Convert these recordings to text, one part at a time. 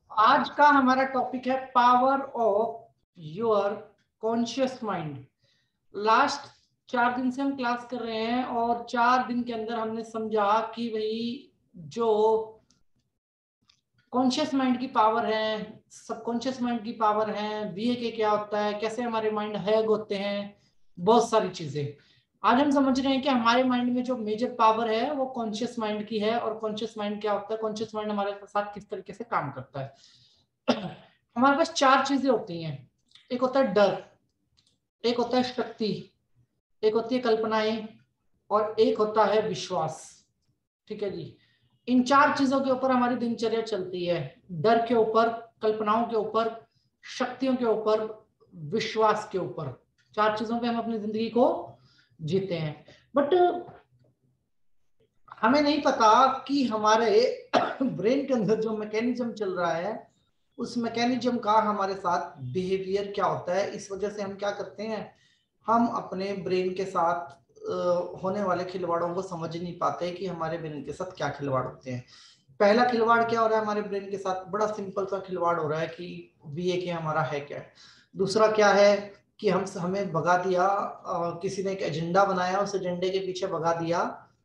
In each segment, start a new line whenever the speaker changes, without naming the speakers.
आज का हमारा टॉपिक है power of your conscious mind. Last 4 दिन से हम क्लास कर रहे हैं और 4 दिन के अंदर हमने समझा कि भाई जो कॉन्शियस माइंड की पावर है, सबकॉन्शियस माइंड की पावर है, बीए क्या होता है, कैसे हमारे माइंड हैग होते हैं, बहुत सारी चीजें। आज हम समझ रहे हैं कि हमारे माइंड में जो मेजर पावर है वो कॉन्शियस माइंड की है। और कॉन्शियस माइंड क्या होता है, कॉन्शियस माइंड हमारे साथ किस तरीके से काम करता है। हमारे पास 4 चीजें होती हैं। एक होता है डर, एक होता है शक्ति, एक होती है कल्पनाएं, और एक होता है विश्वास। ठीक है जी। इन 4 चीजों के ऊपर हमारी दिनचर्या चलती है। डर के ऊपर, कल्पनाओं के ऊपर, शक्तियों के ऊपर, विश्वास के ऊपर। 4 चीजों पे हम अपनी जिंदगी को जीते हैं। बट हमें नहीं पता कि हमारे ब्रेन के अंदर जो मैकेनिज्म चल रहा है, उस मैकेनिज्म का हमारे साथ बिहेवियर क्या होता है। इस वजह से हम क्या करते हैं, हम अपने ब्रेन के साथ होने वाले खिलवाड़ों को समझ नहीं पाते कि हमारे ब्रेन के साथ क्या खिलवाड़ होते हैं। पहला खिलवाड़ क्या हो रहा है हमारे ब्रेन के साथ, बड़ा सिंपल सा खिलवाड़ हो रहा है कि बीए के हमारा है क्या है। दूसरा क्या है कि हमें भगा दिया, किसी ने एक एजेंडा बनाया, उस एजेंडे के पीछे भगा दिया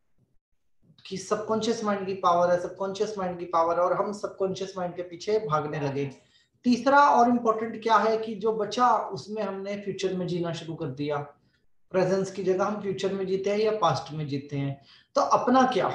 कि सबकॉन्शियस माइंड की पावर है, सबकॉन्शियस माइंड की पावर है, और हम सबकॉन्शियस माइंड के पीछे भागने लगे। तीसरा और इम्पोर्टेंट क्या है कि जो बचा उसमें हमने फ्यूचर में जीना शुरू कर दिया। प्रेजेंस की जगह हम फ्यूचर में जीते हैं या पास्ट में जीते हैं। तो अपना क्या?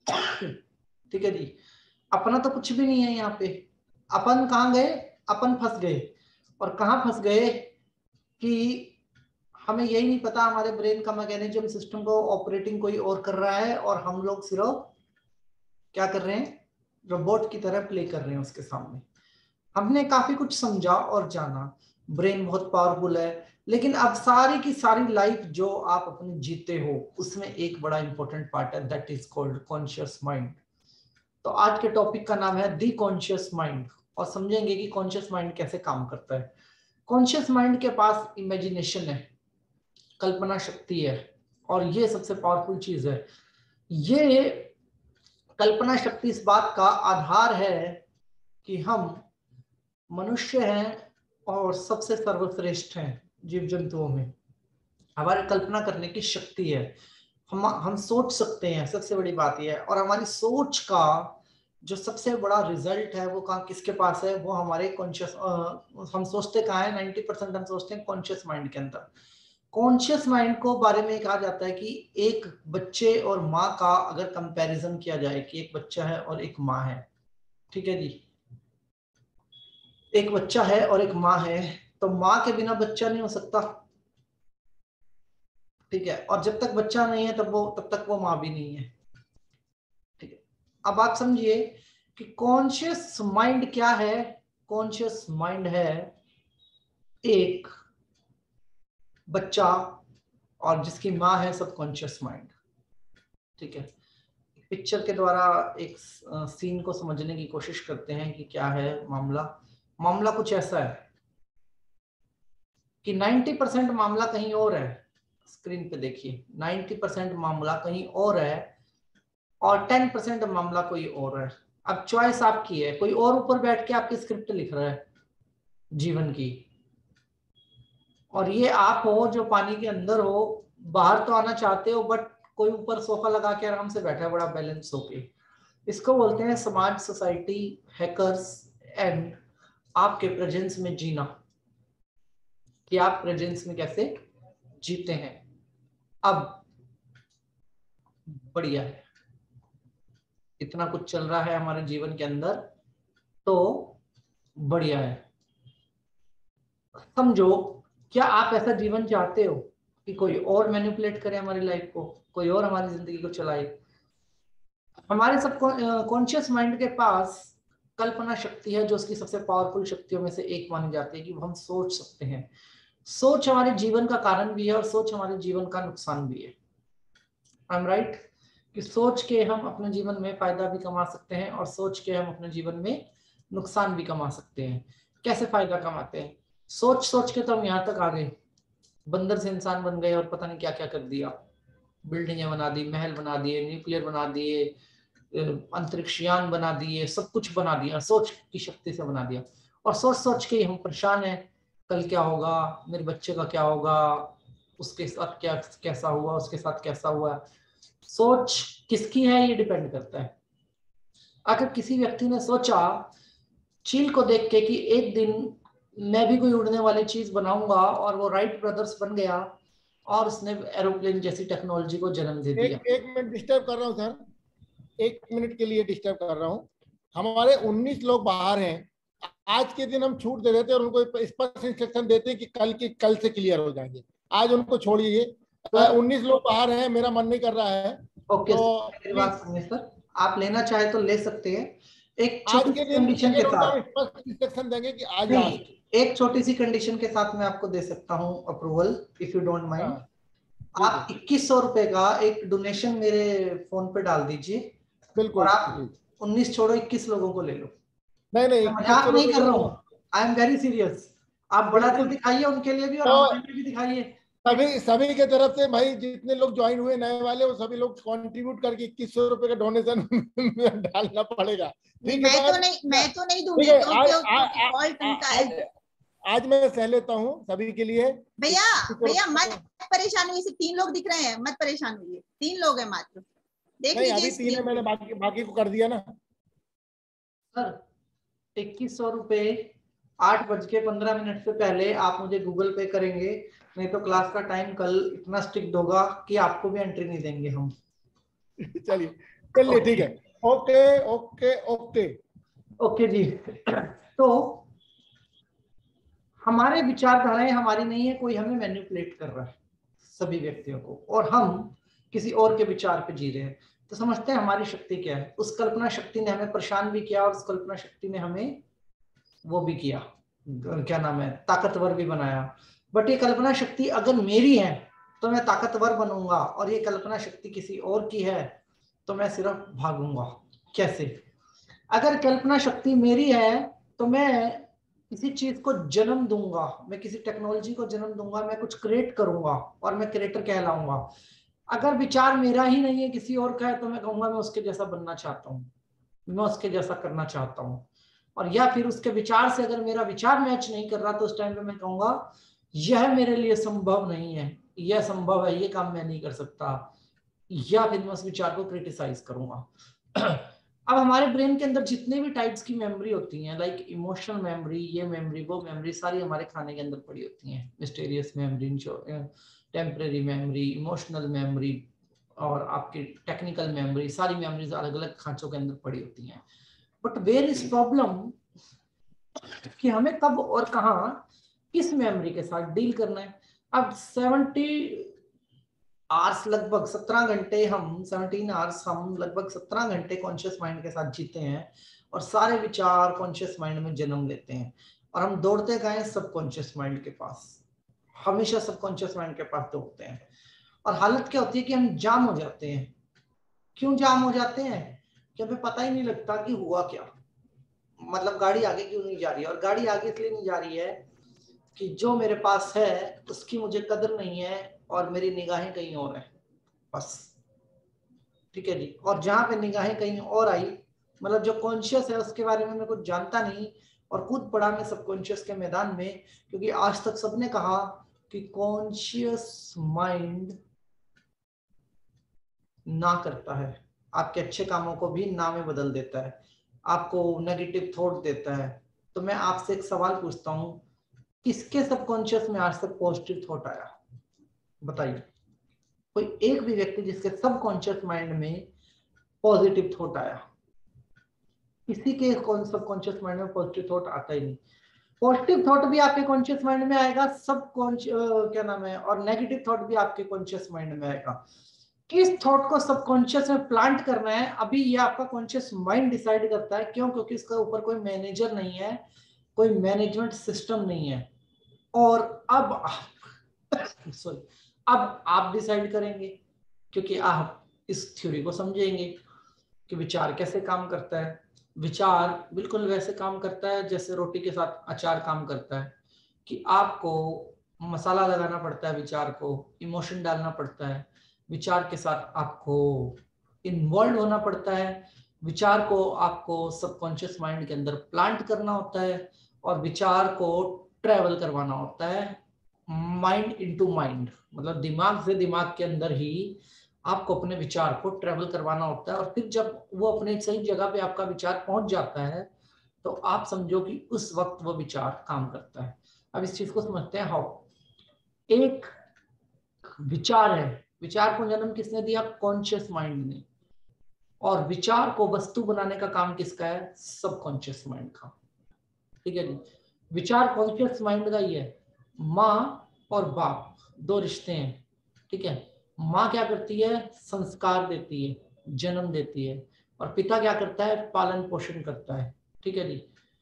ठीक है जी। अपना तो कुछ भी नहीं है यहाँ पे। अपन कहाँ गए? अपन फंस गए। और कहाँ फंस गए कि हमें यही नहीं पता, हमारे ब्रेन का मैकेनिज्म सिस्टम को ऑपरेटिंग कोई और कर रहा है और हम लोग सिर्फ क्या कर रहे हैं, रोबोट की तरह प्ले कर रहे हैं उसके सामने। हमने काफी कुछ समझा और जाना, ब्रेन बहुत पावरफुल है, लेकिन अब सारी की सारी लाइफ जो आप अपनी जीते हो उसमें एक बड़ा इंपॉर्टेंट पार्ट है, that is called conscious mind. तो आज के टॉपिक का नाम है दी कॉन्शियस माइंड, और समझेंगे कि कॉन्शियस माइंड कैसे काम करता है। कॉन्शियस माइंड के पास इमेजिनेशन है, कल्पना शक्ति है, और ये सबसे पावरफुल चीज है। ये कल्पना शक्ति इस बात का आधार है कि हम मनुष्य हैं और सबसे सर्वश्रेष्ठ हैं जीव जंतुओं में। हमारी कल्पना करने की शक्ति है, हम सोच सकते हैं, सबसे बड़ी बात यह है। और हमारी सोच का जो सबसे बड़ा रिजल्ट है वो कहाँ किसके पास है, वो हमारे कॉन्शियस, हम सोचते कहाँ है, 90% हम सोचते हैं कॉन्शियस माइंड के अंदर। कॉन्शियस माइंड को बारे में कहा जाता है कि एक बच्चे और माँ का अगर कंपैरिजन किया जाए कि एक बच्चा है और एक माँ है। ठीक है जी। एक बच्चा है और एक माँ है, तो माँ के बिना बच्चा नहीं हो सकता। ठीक है। और जब तक बच्चा नहीं है तब तक वो माँ भी नहीं है। ठीक है। अब आप समझिए कि कॉन्शियस माइंड क्या है। कॉन्शियस माइंड है एक बच्चा और जिसकी माँ है सबकॉन्शियस माइंड। ठीक है। पिक्चर के द्वारा एक सीन को समझने की कोशिश करते हैं कि क्या है मामला। मामला कुछ ऐसा है कि 90% मामला कहीं और है। स्क्रीन पे देखिए, 90% मामला कहीं और है और 10% मामला कोई और है। अब चॉइस आपकी है, कोई और ऊपर बैठ के आपकी स्क्रिप्ट लिख रहा है जीवन की, और ये आप हो जो पानी के अंदर हो, बाहर तो आना चाहते हो बट कोई ऊपर सोफा लगा के आराम से बैठा है बड़ा बैलेंस होके। इसको बोलते हैं समाज, सोसाइटी, हैकर्स एंड आपके प्रेजेंस में जीना, कि आप प्रेजेंस में कैसे जीते हैं। अब बढ़िया है, इतना कुछ चल रहा है हमारे जीवन के अंदर, तो बढ़िया है। समझो, क्या आप ऐसा जीवन चाहते हो कि कोई और मैनिपुलेट करे हमारी लाइफ को, कोई और हमारी जिंदगी को चलाए? हमारे सब कॉन्शियस माइंड के पास कल्पना शक्ति है, जो उसकी सबसे पावरफुल शक्तियों में से एक मानी जाती है कि वो हम सोच सकते हैं। सोच हमारे जीवन का कारण भी है और सोच हमारे जीवन का नुकसान भी है। I am right? कि सोच के हम अपने जीवन में फायदा भी कमा सकते हैं और सोच के हम अपने जीवन में नुकसान भी कमा सकते हैं। कैसे फायदा कमाते हैं? सोच सोच के तो हम यहाँ तक आ गए, बंदर से इंसान बन गए और पता नहीं क्या क्या कर दिया। बिल्डिंगें बना दी, महल बना दिए, न्यूक्लियर बना दिए, अंतरिक्षयान बना दिए, सब कुछ बना दिया, सोच की शक्ति से बना दिया। और सोच सोच के ही हम परेशान हैं, कल क्या होगा, मेरे बच्चे का क्या होगा, उसके साथ क्या कैसा हुआ, उसके साथ कैसा हुआ। सोच किसकी है ये डिपेंड करता है। अगर किसी व्यक्ति ने सोचा चील को देख के कि एक दिन मैं भी कोई उड़ने वाली चीज बनाऊंगा, और वो राइट ब्रदर्स बन गया और उसने एरोप्लेन जैसी टेक्नोलॉजी को जन्म दे दिया।
एक मिनट डिस्टर्ब कर रहा हूँ सर, 1 मिनट के लिए डिस्टर्ब कर रहा हूँ। हमारे 19 लोग बाहर हैं, आज के दिन हम छूट दे देते हैं और उनको स्पष्ट इंस्ट्रक्शन देते हैं कि कल से क्लियर हो जाएंगे। आज उनको छोड़िए, 19 लोग बाहर हैं, मेरा मन नहीं कर रहा है।
ओके
तो
मेरी बात सुनिए सर, आप लेना चाहे तो ले सकते हैं, एक
आज
छोटी
के
सी
दिन
कंडीशन के
सेकेंड उनको हम
साथ।
स्पष्ट इंस्ट्रक्शन देंगे कि आज
नहीं,
लास्ट।
एक छोटी सी कंडीशन के साथ मैं आपको दे सकता हूँ approval, if you don't mind.
हाँ ठीक है,
आप 2100 रुपए का एक डोनेशन मेरे फोन पे डाल दीजिए, और
बिल्कुल
आप
जी।
19 छोड़ो 21 लोगों को ले लो।
नहीं नहीं,
मैं मजाक
2100
नहीं
रुपये
कर
का
रहा
तो
हूँ, आई एम वेरी सीरियस। आप बड़ा दिल
बिल्कुल।
दिखाइए उनके लिए भी और
तो
हमारे लिए भी दिखाइए।
सभी सभी के तरफ से भाई, जितने लोग ज्वाइन हुए नए वाले, वो सभी लोग कंट्रीब्यूट करके 2100 रुपये का डोनेशन डालना पड़ेगा।
नहीं,
ठीक है सर,
मैं तो नहीं
ठीक
दूंगी,
है।
क्योंकि फॉल्ट उनका है।
आज मैं सह लेता हूँ सभी के लिए।
भैया भैया मत परेशान हुई, सिर्फ 3 लोग दिख रहे हैं, मत परेशान हुई, 3 लोग हैं मात्र, देख
नहीं,
लीजिए
अभी 3 है, मैंने बाकी को कर दिया ना
सर 2100 रुपए 8:15 से पहले आप मुझे गूगल पे करेंगे, नहीं तो क्लास का टाइम कल इतना स्ट्रिक्ट होगा कि आपको भी एंट्री नहीं देंगे हम।
चलिए चलिए, ठीक है, ओके ओके ओके
ओके जी। तो हमारे विचारधाराएं हमारी नहीं है, कोई हमें मैनिपुलेट कर रहा है सभी व्यक्तियों को, और हम किसी और के विचार पे जी रहे हैं। तो समझते हैं हमारी शक्ति क्या है। उस कल्पना शक्ति ने हमें परेशान भी किया, और उस कल्पना शक्ति ने हमें वो भी किया, क्या नाम है, ताकतवर भी बनाया। बट ये कल्पना शक्ति अगर मेरी है तो मैं ताकतवर बनूंगा, और ये कल्पना शक्ति किसी और की है तो मैं सिर्फ भागूंगा। कैसे? अगर कल्पना शक्ति मेरी है तो मैं किसी चीज को जन्म दूंगा, मैं किसी टेक्नोलॉजी को जन्म दूंगा, मैं कुछ क्रिएट करूंगा और मैं क्रिएटर कहलाऊंगा। अगर विचार मेरा ही नहीं है, किसी और का है, तो मैं कहूंगा मैं उसके जैसा बनना चाहता हूँ, मैं उसके जैसा करना चाहता हूँ। और या फिर उसके विचार से अगर मेरा विचार मैच नहीं कर रहा तो उस टाइम पे मैं कहूंगा यह मेरे लिए संभव नहीं है, यह संभव है, ये काम मैं नहीं कर सकता, या फिर मैं उस विचार को क्रिटिसाइज करूंगा। अब हमारे ब्रेन के अंदर जितने भी टाइप्स की मेमोरी होती हैं, लाइक इमोशनल मेमोरी, ये मेमोरी वो मेमोरी, सारी हमारे खाने के अंदर पड़ी होती हैं। Mysterious memory, temporary memory, emotional memory, और आपकी टेक्निकल मेमोरी, सारी मेमोरीज अलग अलग खांचों के अंदर पड़ी होती हैं। बट वेयर इज प्रॉब्लम कि हमें कब और कहां किस मेमोरी के साथ डील करना है। अब 70 आवर्स, लगभग 17 घंटे हम 17 आवर्स हम लगभग 17 घंटे कॉन्शियस माइंड के साथ जीते हैं, और सारे विचार कॉन्शियस माइंड में जन्म लेते हैं, और हम दौड़ते गए सबकॉन्शियस माइंड के पास, हमेशा सबकॉन्शियस माइंड के पास दौड़ते हैं। और हालत क्या होती है कि हम जाम हो जाते हैं। क्यों जाम हो जाते हैं? कि हमें पता ही नहीं लगता कि हुआ क्या, मतलब गाड़ी आगे क्यों नहीं जा रही है। और गाड़ी आगे इसलिए नहीं जा रही है कि जो मेरे पास है उसकी मुझे कदर नहीं है, और मेरी निगाहें कहीं और है, बस। ठीक है जी। और जहां पे निगाहें कहीं और आई, मतलब जो कॉन्शियस है उसके बारे में मैं कुछ जानता नहीं, और कूद पड़ा मैं सबकॉन्शियस के मैदान में। क्योंकि आज तक सबने कहा कि कॉन्शियस माइंड ना करता है, आपके अच्छे कामों को भी ना में बदल देता है, आपको नेगेटिव थॉट देता है। तो मैं आपसे एक सवाल पूछता हूं, किसके सबकॉन्शियस में आज तक पॉजिटिव थॉट आया? बताइए, कोई एक भी व्यक्ति जिसके सबकॉन्शियस माइंड में पॉजिटिव थॉट आया? किसी के सबकॉन्शियस माइंड में पॉजिटिव थॉट आता ही नहीं। पॉजिटिव थॉट भी आपके कॉन्शियस माइंड में आएगा, क्या नाम है, और नेगेटिव थॉट भी आपके कॉन्शियस माइंड में आएगा। किस थॉट को सबकॉन्शियस में प्लांट करना है, अभी ये आपका कॉन्शियस माइंड डिसाइड करता है। क्यों? क्योंकि इसका ऊपर कोई मैनेजर नहीं है, कोई मैनेजमेंट सिस्टम नहीं है। और अब सॉरी, अब आप डिसाइड करेंगे, क्योंकि आप इस थ्योरी को समझेंगे कि विचार कैसे काम करता है। विचार बिल्कुल वैसे काम करता है जैसे रोटी के साथ अचार काम करता है, कि आपको मसाला लगाना पड़ता है, विचार को इमोशन डालना पड़ता है, विचार के साथ आपको इन्वॉल्व होना पड़ता है, विचार को आपको सबकॉन्शियस माइंड के अंदर प्लांट करना होता है और विचार को ट्रेवल करवाना होता है माइंड इनटू माइंड, मतलब दिमाग से दिमाग के अंदर ही आपको अपने विचार को ट्रेवल करवाना होता है। और फिर जब वो अपने सही जगह पे आपका विचार पहुंच जाता है तो आप समझो कि उस वक्त वो विचार काम करता है। अब इस चीज को समझते हैं हाउ। एक विचार है, विचार को जन्म किसने दिया? कॉन्शियस माइंड ने। और विचार को वस्तु बनाने का काम किसका है? सबकॉन्शियस माइंड का। ठीक है जी। विचार कॉन्शियस माइंड का ही है। माँ और बाप दो रिश्ते हैं, ठीक है। माँ क्या करती है? संस्कार देती है, जन्म देती है, और पिता क्या करता है? पालन पोषण करता है, ठीक है जी।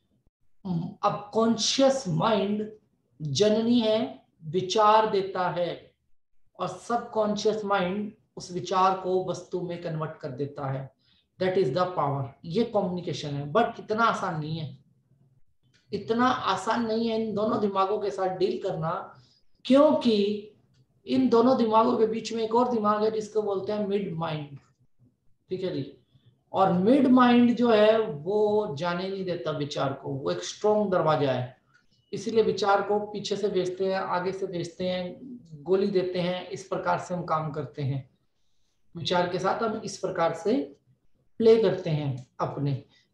अब कॉन्शियस माइंड जननी है, विचार देता है, और सबकॉन्शियस माइंड उस विचार को वस्तु में कन्वर्ट कर देता है। That is the power. ये कम्युनिकेशन है, बट इतना आसान नहीं है, इतना आसान नहीं है इन दोनों दिमागों के साथ डील करना, क्योंकि इन दोनों दिमागों के बीच में एक और दिमाग है जिसको बोलते हैं मिड माइंड, ठीक है जी। और मिड माइंड जो है वो जाने नहीं देता विचार को, वो एक स्ट्रॉन्ग दरवाजा है, इसीलिए विचार को पीछे से भेजते हैं, आगे से भेजते हैं, गोली देते हैं, इस प्रकार से हम काम करते हैं। विचार के साथ हम इस प्रकार से प्ले करते हैं अपने।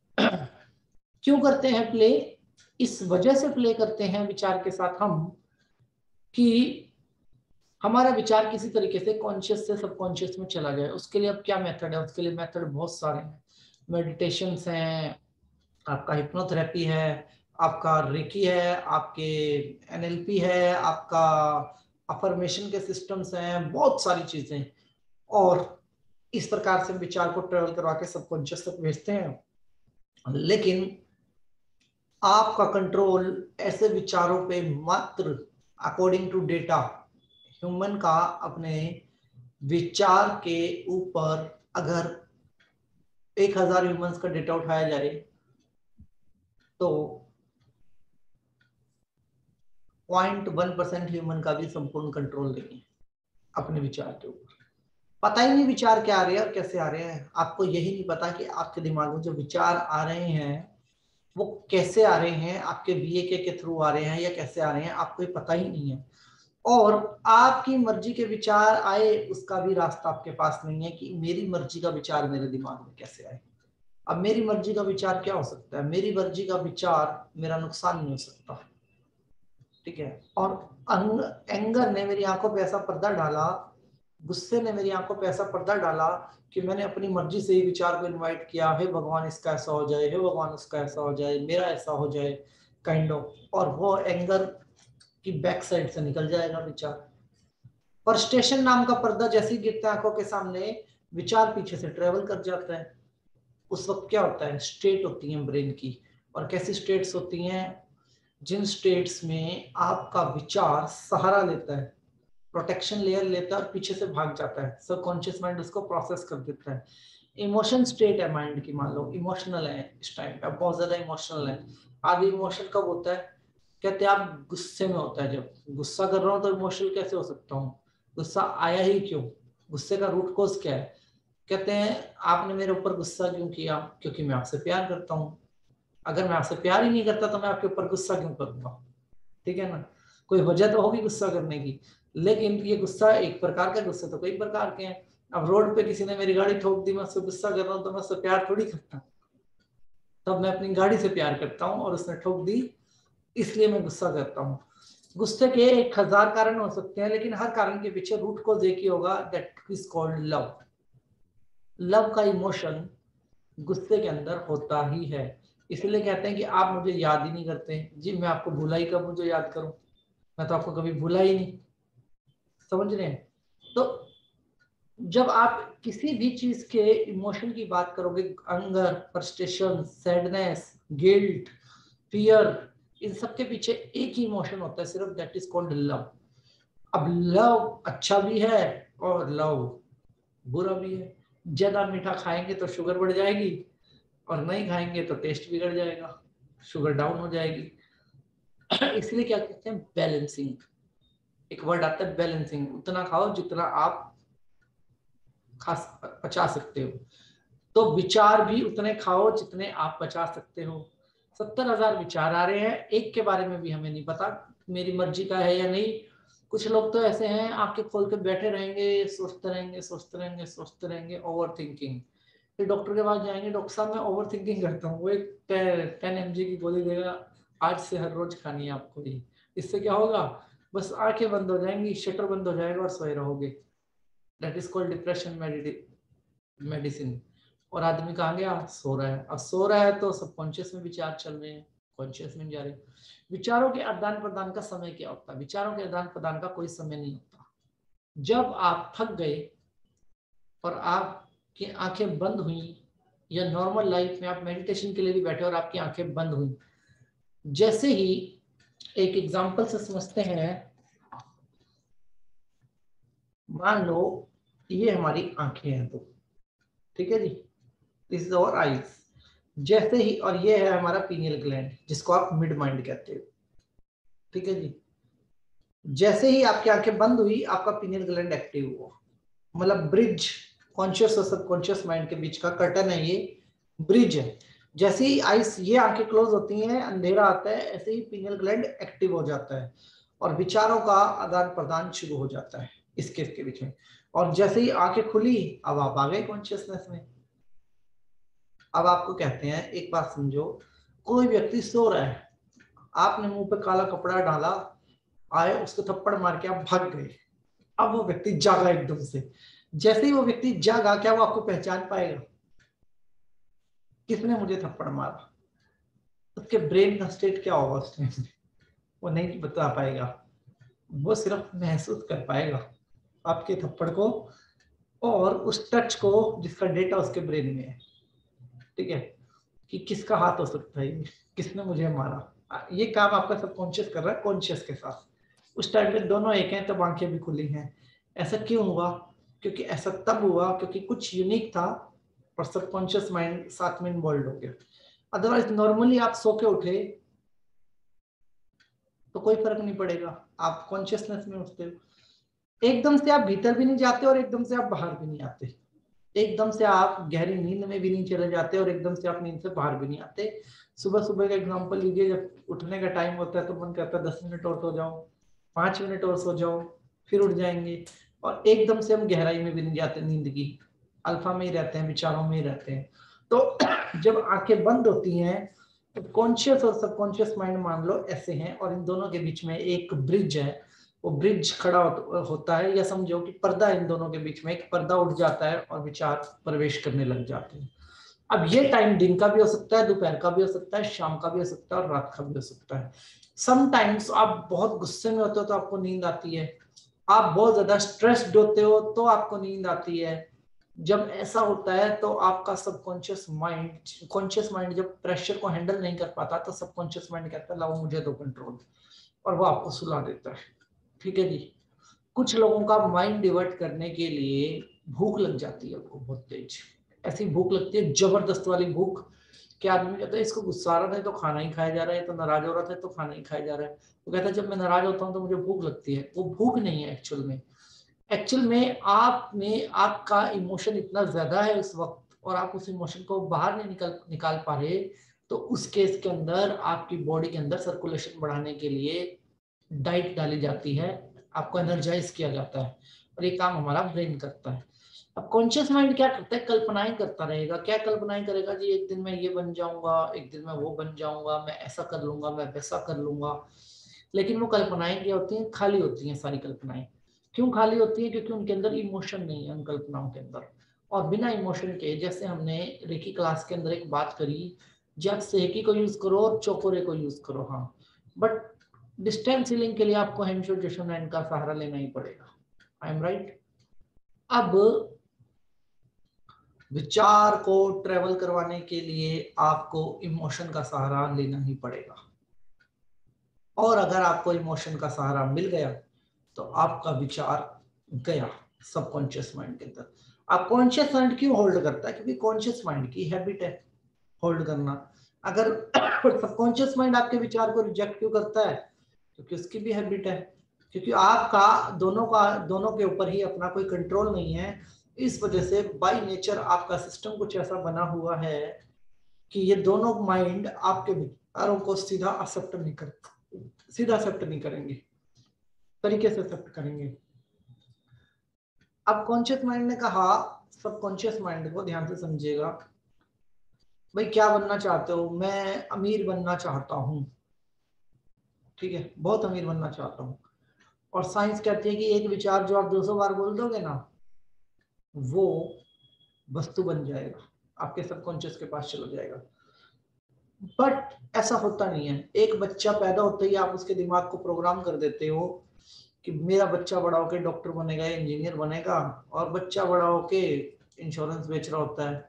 क्यों करते हैं प्ले? इस वजह से प्ले करते हैं विचार के साथ हम कि हमारा विचार किसी तरीके से कॉन्शियस से सबकॉन्शियस में चला जाए। उसके लिए अब क्या मेथड है? उसके लिए मेथड बहुत सारे हैं। मेडिटेशंस हैं, आपका हिप्नोथेरेपी है, आपका रेकी है, आपके एनएलपी है, आपका अफर्मेशन के सिस्टम्स हैं, बहुत सारी चीजें। और इस प्रकार से विचार को ट्रेवल करवा के सबकॉन्शियस तक भेजते हैं। लेकिन आपका कंट्रोल ऐसे विचारों पे मात्र अकॉर्डिंग टू डेटा ह्यूमन का अपने विचार के ऊपर, अगर 1000 ह्यूमंस का डेटा उठाया जाए तो 0.1% ह्यूमन का भी संपूर्ण कंट्रोल नहीं है अपने विचार के ऊपर। पता ही नहीं विचार क्या आ रहे हैं और कैसे आ रहे हैं। आपको यही नहीं पता कि आपके दिमाग में जो विचार आ रहे हैं वो कैसे आ रहे हैं, आपके बीए के थ्रू आ रहे हैं या कैसे आ रहे हैं, आपको ये पता ही नहीं है। और आपकी मर्जी के विचार आए उसका भी रास्ता आपके पास नहीं है कि मेरी मर्जी का विचार मेरे दिमाग में कैसे आए। अब मेरी मर्जी का विचार क्या हो सकता है? मेरी मर्जी का विचार मेरा नुकसान नहीं हो सकता, ठीक है। और एंगर ने मेरी आंखों पे ऐसा पर्दा डाला, गुस्से ने मेरी आंखों पे ऐसा पर्दा डाला कि मैंने अपनी मर्जी से ही विचार को इनवाइट किया, हे भगवान इसका ऐसा हो जाए, हे भगवान उसका ऐसा हो जाए, मेरा ऐसा हो जाए, काइंड ऑफ। और वो एंगर की बैक साइड से निकल जाएगा विचार। फ्रस्ट्रेशन नाम का पर्दा जैसे ही गिरता है आंखों के सामने, विचार पीछे से ट्रेवल कर जाता है। उस वक्त क्या होता है? स्टेट होती है ब्रेन की। और कैसी स्टेट्स होती हैं? जिन स्टेट्स में आपका विचार सहारा लेता है, प्रोटेक्शन लेयर लेता है और पीछे से भाग जाता है, सबकॉन्शियस माइंड उसको प्रोसेस कर देता है। इमोशन स्टेट है माइंड की, मान लो इमोशनल है इस टाइम पे, बहुत ज्यादा इमोशनल है। आगे इमोशन कब होता है? कहते हैं आप गुस्से में होता है। जब गुस्सा कर रहा हूँ तो इमोशनल कैसे हो सकता हूँ? गुस्सा आया ही क्यों? गुस्से का रूट कॉज क्या है? कहते हैं आपने मेरे ऊपर गुस्सा क्यों किया? क्योंकि मैं आपसे प्यार करता हूँ। अगर मैं आपसे प्यार ही नहीं करता तो मैं आपके ऊपर गुस्सा क्यों करूंगा? ठीक है ना, कोई वजह तो होगी गुस्सा करने की। लेकिन ये गुस्सा एक प्रकार का, गुस्सा तो कई प्रकार के हैं। अब रोड पे किसी ने मेरी गाड़ी ठोक दी, मैं उससे गुस्सा कर रहा हूँ तो मैं उससे प्यार थोड़ी करता, तब मैं अपनी गाड़ी से प्यार करता हूँ, और उसने ठोक दी इसलिए मैं गुस्सा करता हूँ। गुस्से के 1000 कारण हो सकते हैं, लेकिन हर कारण के पीछे रूट कॉज एक ही होगा, that is called love. Love का इमोशन गुस्से के अंदर होता ही है। इसलिए कहते हैं कि आप मुझे याद ही नहीं करते। जी मैं आपको भूला ही कब मुझे याद करूं? मैं तो आपको कभी भूला ही नहीं। समझ रहे हैं? तो जब आप किसी भी चीज के इमोशन की बात करोगे, anger, frustration, sadness, guilt, fear, इन सब के पीछे एक ही इमोशन होता है सिर्फ, दैट इज कॉल्ड लव। अब लव अच्छा भी है और लव बुरा भी है। ज्यादा मीठा खाएंगे तो शुगर बढ़ जाएगी, और नहीं खाएंगे तो टेस्ट बिगड़ जाएगा, शुगर डाउन हो जाएगी। इसलिए क्या कहते हैं? बैलेंसिंग। एक वर्ड आता है बैलेंसिंग। उतना खाओ जितना आप खा पचा सकते हो। तो विचार भी उतने खाओ जितने आप पचा सकते हो। 70,000 विचार आ रहे हैं, एक के बारे में भी हमें नहीं पता मेरी मर्जी का है या नहीं। कुछ लोग तो ऐसे हैं आंखें खोल के बैठे रहेंगे, सोचते रहेंगे सोचते रहेंगे सोचते रहेंगे, ओवर थिंकिंग। फिर डॉक्टर के पास जाएंगे, डॉक्टर साहब मैं ओवर थिंकिंग करता हूँ, वो एक 10 mg की गोली देगा, आज से हर रोज खानी है आपको ये। इससे क्या होगा, बस आंखें बंद हो जाएंगी, शटर बंद हो जाएगा और सोए रहोगे। That is called depression medicine. और आदमी कहाँ गया, सो रहा है। अब सो रहा है तो सबकॉन्शियस में विचार चल रहे हैं, कॉन्शियस में जा रहे हैं। विचारों के आदान प्रदान का समय क्या होता है, विचारों के आदान प्रदान का कोई समय नहीं होता। जब आप थक गए और आपकी आंखें बंद हुई, या नॉर्मल लाइफ में आप मेडिटेशन के लिए भी बैठे और आपकी आंखें बंद हुई, जैसे ही, एक एग्जांपल से समझते हैं, मान लो ये हमारी आंखें हैं दो, ठीक है जी, दिस इज आवर आईज। जैसे ही, और ये है हमारा पीनियल ग्लैंड जिसको आप मिड माइंड कहते हो, ठीक है जी। जैसे ही आपकी आंखें बंद हुई, आपका पीनियल ग्लैंड एक्टिव हुआ, मतलब ब्रिज, कॉन्शियस और सबकॉन्शियस माइंड के बीच का कर्टन है, ये ब्रिज है। जैसे ही आइस, ये आंखें क्लोज होती हैं, अंधेरा आता है, ऐसे ही पीनियल ग्लैंड एक्टिव हो जाता है और विचारों का आदान प्रदान शुरू हो जाता है इसके बीच में। और जैसे ही आंखें खुली, अब आप आ गए कॉन्शियसनेस में। अब आपको कहते हैं, एक बात समझो, कोई व्यक्ति सो रहा है, आपने मुंह पे काला कपड़ा डाला, आए उसको थप्पड़ मार के आप भाग गए। अब वो व्यक्ति जागा एकदम से। जैसे ही वो व्यक्ति जागा, क्या वो आपको पहचान पाएगा किसने मुझे थप्पड़ मारा? उसके ब्रेन का स्टेट क्या होगा उस टाइम में? वो नहीं बता पाएगा, वो सिर्फ महसूस कर पाएगा आपके थप्पड़ को और उस टच को जिसका डेटा उसके ब्रेन में है, ठीक है, कि किसका हाथ हो सकता है, किसने मुझे मारा। ये काम आपका सबकॉन्शियस कर रहा है कॉन्शियस के साथ। उस टाइम में दोनों एक हैं, तब आंखें भी खुली हैं। ऐसा क्यों हुआ? क्योंकि ऐसा तब हुआ क्योंकि कुछ यूनिक था और सबकॉन्शियस माइंड साथ में इन्वॉल्व हो गया। अदरवाइज नॉर्मली आप सो के उठे तो कोई फर्क नहीं पड़ेगा, आप कॉन्शियसनेस में उठते हो, एकदम से आप भीतर भी नहीं जाते और एकदम से आप बाहर भी नहीं आते, एकदम से आप गहरी नींद में भी नहीं चले जाते और एकदम से आप नींद से बाहर भी नहीं आते। सुबह सुबह का एग्जांपल लीजिए, जब उठने का टाइम होता है तो मन करता है 10 मिनट और सो जाओ, 5 मिनट और सो जाओ, फिर उठ जाएंगे और एकदम से हम गहराई में भी नहीं जाते, नींद की अल्फा में ही रहते हैं, विचारों में ही रहते हैं। तो जब आंखें बंद होती हैं तो कॉन्शियस और सबकॉन्शियस माइंड मान लो ऐसे हैं और इन दोनों के बीच में एक ब्रिज है। वो ब्रिज खड़ा होता है, या समझो कि पर्दा, इन दोनों के बीच में एक पर्दा उठ जाता है और विचार प्रवेश करने लग जाते हैं। अब ये टाइम दिन का भी हो सकता है, दोपहर का भी हो सकता है, शाम का भी हो सकता है और रात का भी हो सकता है। समटाइम्स आप बहुत गुस्से में होते हो तो आपको नींद आती है, आप बहुत ज्यादा स्ट्रेस्ड होते हो तो आपको नींद आती है। जब ऐसा होता है तो आपका सबकॉन्शियस माइंड, कॉन्शियस माइंड जब प्रेशर को हैंडल नहीं कर पाता तो सबकॉन्शियस माइंड कहता है लाओ मुझे दो कंट्रोल, और वो आपको सुला देता है, ठीक है जी। कुछ लोगों का माइंड डिवर्ट करने के लिए भूख लग जाती है उनको बहुत तेज, ऐसी भूख लगती है जबरदस्त वाली भूख कि आदमी कहता है इसको गुस्सा आ रहा था तो खाना ही खाया जा रहा है, तो नाराज हो रहा था तो खाना ही खाया जा रहा है। वो कहता है जब मैं नाराज होता हूँ तो मुझे भूख लगती है। वो भूख नहीं है एक्चुअल में आप में आपका इमोशन इतना ज्यादा है उस वक्त और आप उस इमोशन को बाहर नहीं निकाल पा रहे, तो उस केस के अंदर आपकी बॉडी के अंदर सर्कुलेशन बढ़ाने के लिए डाइट डाली जाती है, आपको एनर्जाइज किया जाता है और ये काम हमारा ब्रेन करता है। अब कॉन्शियस माइंड क्या करता है, कल्पनाएं करता रहेगा। क्या कल्पनाएं करेगा जी, एक दिन मैं ये बन जाऊंगा, एक दिन मैं वो बन जाऊंगा, मैं ऐसा कर लूंगा, मैं वैसा कर लूंगा। लेकिन वो कल्पनाएं क्या होती हैं, खाली होती हैं सारी कल्पनाएं। क्यों खाली होती है? क्योंकि उनके अंदर इमोशन नहीं है उन कल्पनाओं के अंदर। और बिना इमोशन के, जैसे हमने रेकी क्लास के अंदर एक बात करी, जब सेकी को यूज करो और चोकोरे को यूज करो, हाँ, बट डिस्टेंस हीलिंग के लिए आपको हेमशो जोशोनैन का सहारा लेना ही पड़ेगा। I am right. अब विचार को ट्रेवल करवाने के लिए आपको इमोशन का सहारा लेना ही पड़ेगा, और अगर आपको इमोशन का सहारा मिल गया तो आपका विचार गया सबकॉन्शियस माइंड के अंदर। आप कॉन्शियस माइंड क्यों होल्ड करता है? क्योंकि कॉन्शियस माइंड की हैबिट है होल्ड करना। अगर सबकॉन्शियस माइंड आपके विचार को रिजेक्ट क्यों करता है? क्योंकि उसकी भी हैबिट है, क्योंकि आपका दोनों के ऊपर ही अपना कोई कंट्रोल नहीं है। इस वजह से बाय नेचर आपका सिस्टम कुछ ऐसा बना हुआ है कि ये दोनों माइंड आपके विचारों को सीधा एक्सेप्ट नहीं करेंगे, तरीके से एक्सेप्ट करेंगे। अब कॉन्शियस माइंड ने कहा, सबकॉन्शियस माइंड को ध्यान से समझिएगा, भाई क्या बनना चाहते हो? मैं अमीर बनना चाहता हूं, ठीक है, बहुत अमीर बनना चाहता हूं। और साइंस कहती है कि एक विचार जो आप 200 बार बोल दोगे ना, वो वस्तु बन जाएगा, आपके सबकॉन्शियस के पास चला जाएगा। बट ऐसा होता नहीं है। एक बच्चा पैदा होते ही आप उसके दिमाग को प्रोग्राम कर देते हो कि मेरा बच्चा बड़ा होके डॉक्टर बनेगा, इंजीनियर बनेगा, और बच्चा बड़ा होके इंश्योरेंस बेच रहा होता है,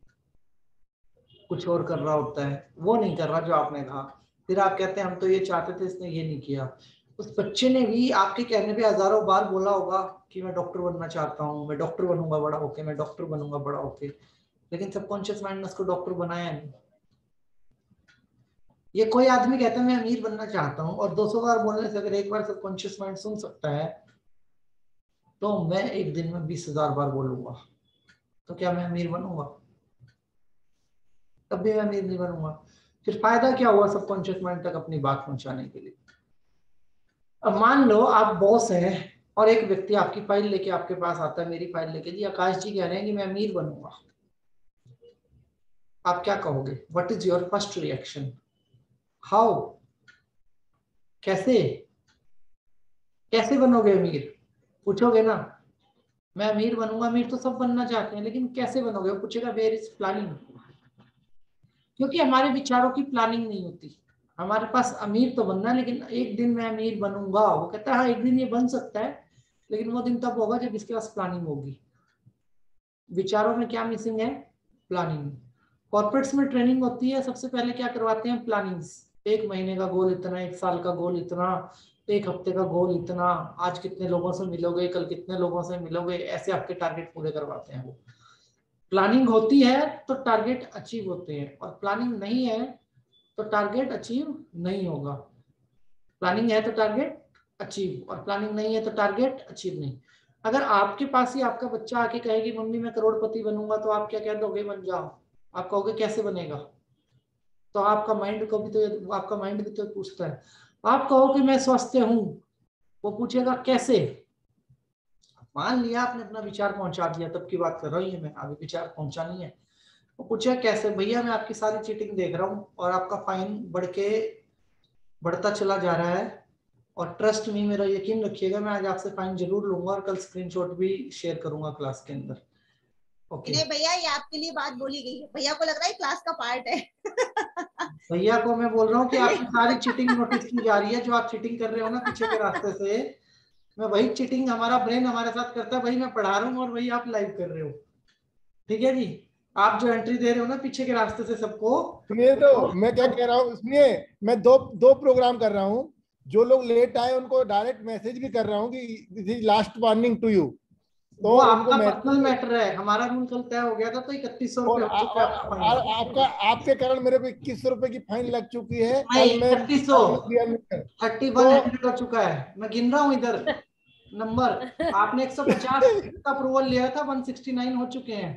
कुछ और कर रहा होता है, वो नहीं कर रहा जो आपने कहा। फिर आप कहते हैं हम तो ये चाहते थे, इसने ये नहीं किया। उस बच्चे ने भी आपके कहने पे हजारों बार बोला होगा कि मैं डॉक्टर बनना चाहता हूँ, मैं डॉक्टर बनूंगा बड़ा होके, मैं डॉक्टर बनूंगा बड़ा होके, लेकिन सबकॉन्शियस माइंड ने उसको डॉक्टर बनाया नहीं। ये कोई आदमी कहता है मैं अमीर बनना चाहता हूँ, और 200 बार बोलने से अगर एक बार सबकॉन्शियस माइंड सुन सकता है, तो मैं एक दिन में 20,000 बार बोलूंगा, तो क्या मैं अमीर बनूंगा? तब भी मैं अमीर नहीं बनूंगा। फिर फायदा क्या हुआ सबकॉन्शियस माइंड तक अपनी बात पहुंचाने के लिए? अब मान लो आप बॉस हैं और एक व्यक्ति आपकी फाइल लेके आपके पास आता है, मेरी फाइल लेके, जी आकाश जी कह रहे हैं कि मैं अमीर बनूंगा। आप क्या कहोगे? What is your first reaction? How? कैसे? कैसे बनोगे अमीर? पूछोगे ना। मैं अमीर बनूंगा, अमीर तो सब बनना चाहते हैं, लेकिन कैसे बनोगे? वो पूछेगा वेयर इज प्लानिंग। क्योंकि हमारे विचारों की प्लानिंग नहीं होती। हमारे पास अमीर तो बनना है, लेकिन एक दिन मैं अमीर बनूंगा, वो कहता है हाँ एक दिन ये बन सकता है, लेकिन वो दिन तब होगा जब इसके पास प्लानिंग होगी। विचारों में क्या मिसिंग है? प्लानिंग। कॉर्पोरेट्स में ट्रेनिंग होती है, सबसे पहले क्या करवाते हैं? प्लानिंग्स। एक महीने का गोल इतना, एक साल का गोल इतना, एक हफ्ते का गोल इतना, आज कितने लोगों से मिलोगे, कल कितने लोगों से मिलोगे, ऐसे आपके टारगेट पूरे करवाते हैं वो। प्लानिंग होती है तो टारगेट अचीव होते हैं, और प्लानिंग नहीं है तो टारगेट अचीव नहीं होगा। प्लानिंग है तो टारगेट अचीव, और प्लानिंग नहीं है तो टारगेट अचीव नहीं। अगर आपके पास ही आपका बच्चा आके कहेगी मम्मी मैं करोड़पति बनूंगा, तो आप क्या कह दोगे? बन जाओ। आप कहोगे कैसे बनेगा? तो आपका माइंड को भी तो, आपका माइंड भी तो पूछता है। आप कहो कि मैं स्वस्थ हूं, वो पूछेगा कैसे? मान लिया आपने अपना विचार पहुंचा दिया, तब की बात कर रहा हूँ, मैं अभी विचार पहुंचानी है। वो पूछेगा कैसे? भैया मैं आपकी सारी चीटिंग देख रहा हूँ और आपका फाइन बढ़ता चला जा रहा है, और ट्रस्ट में मेरा यकीन रखिएगा, मैं आज आपसे फाइन जरूर लूंगा और कल स्क्रीनशॉट भी शेयर करूंगा क्लास के अंदर। ओके
नहीं भैया, ये आपके लिए बात बोली गई है, भैया को लग रहा है क्लास का पार्ट है।
भैया को मैं बोल रहा हूँ कि आपकी सारी चीटिंग नोटिस की जा रही है, जो आप चीटिंग कर रहे हो ना पीछे के रास्ते से, मैं वही चीटिंग हमारा ब्रेन हमारे साथ करता है, वही मैं पढ़ा रहा हूँ और वही आप लाइव कर रहे हो। ठीक है जी? आप जो एंट्री दे रहे हो ना पीछे के रास्ते से सबको,
सुनिए तो मैं क्या कह रहा हूँ, सुनिए, मैं दो दो प्रोग्राम कर रहा हूँ। जो लोग लेट आए उनको डायरेक्ट मैसेज भी कर रहा हूँ कि this is last warning to you, तो
वो
उनको
आपका पर्सनल
मैसेज।
मैटर है। हमारा रूल कल तय हो गया था, तो 3100
और
रुपये हो चुका है आपका फाइन।
आपका, आपके कारण मेरे को 2100 रुपए की फाइन लग चुकी है।
नहीं,
कल मैं
3100,
तो
3100 हो चुका है। मैं गिन रहा हूँ इधर नंबर। आपने 150 का अप्रूवल लिया था, 169 हो चुके हैं।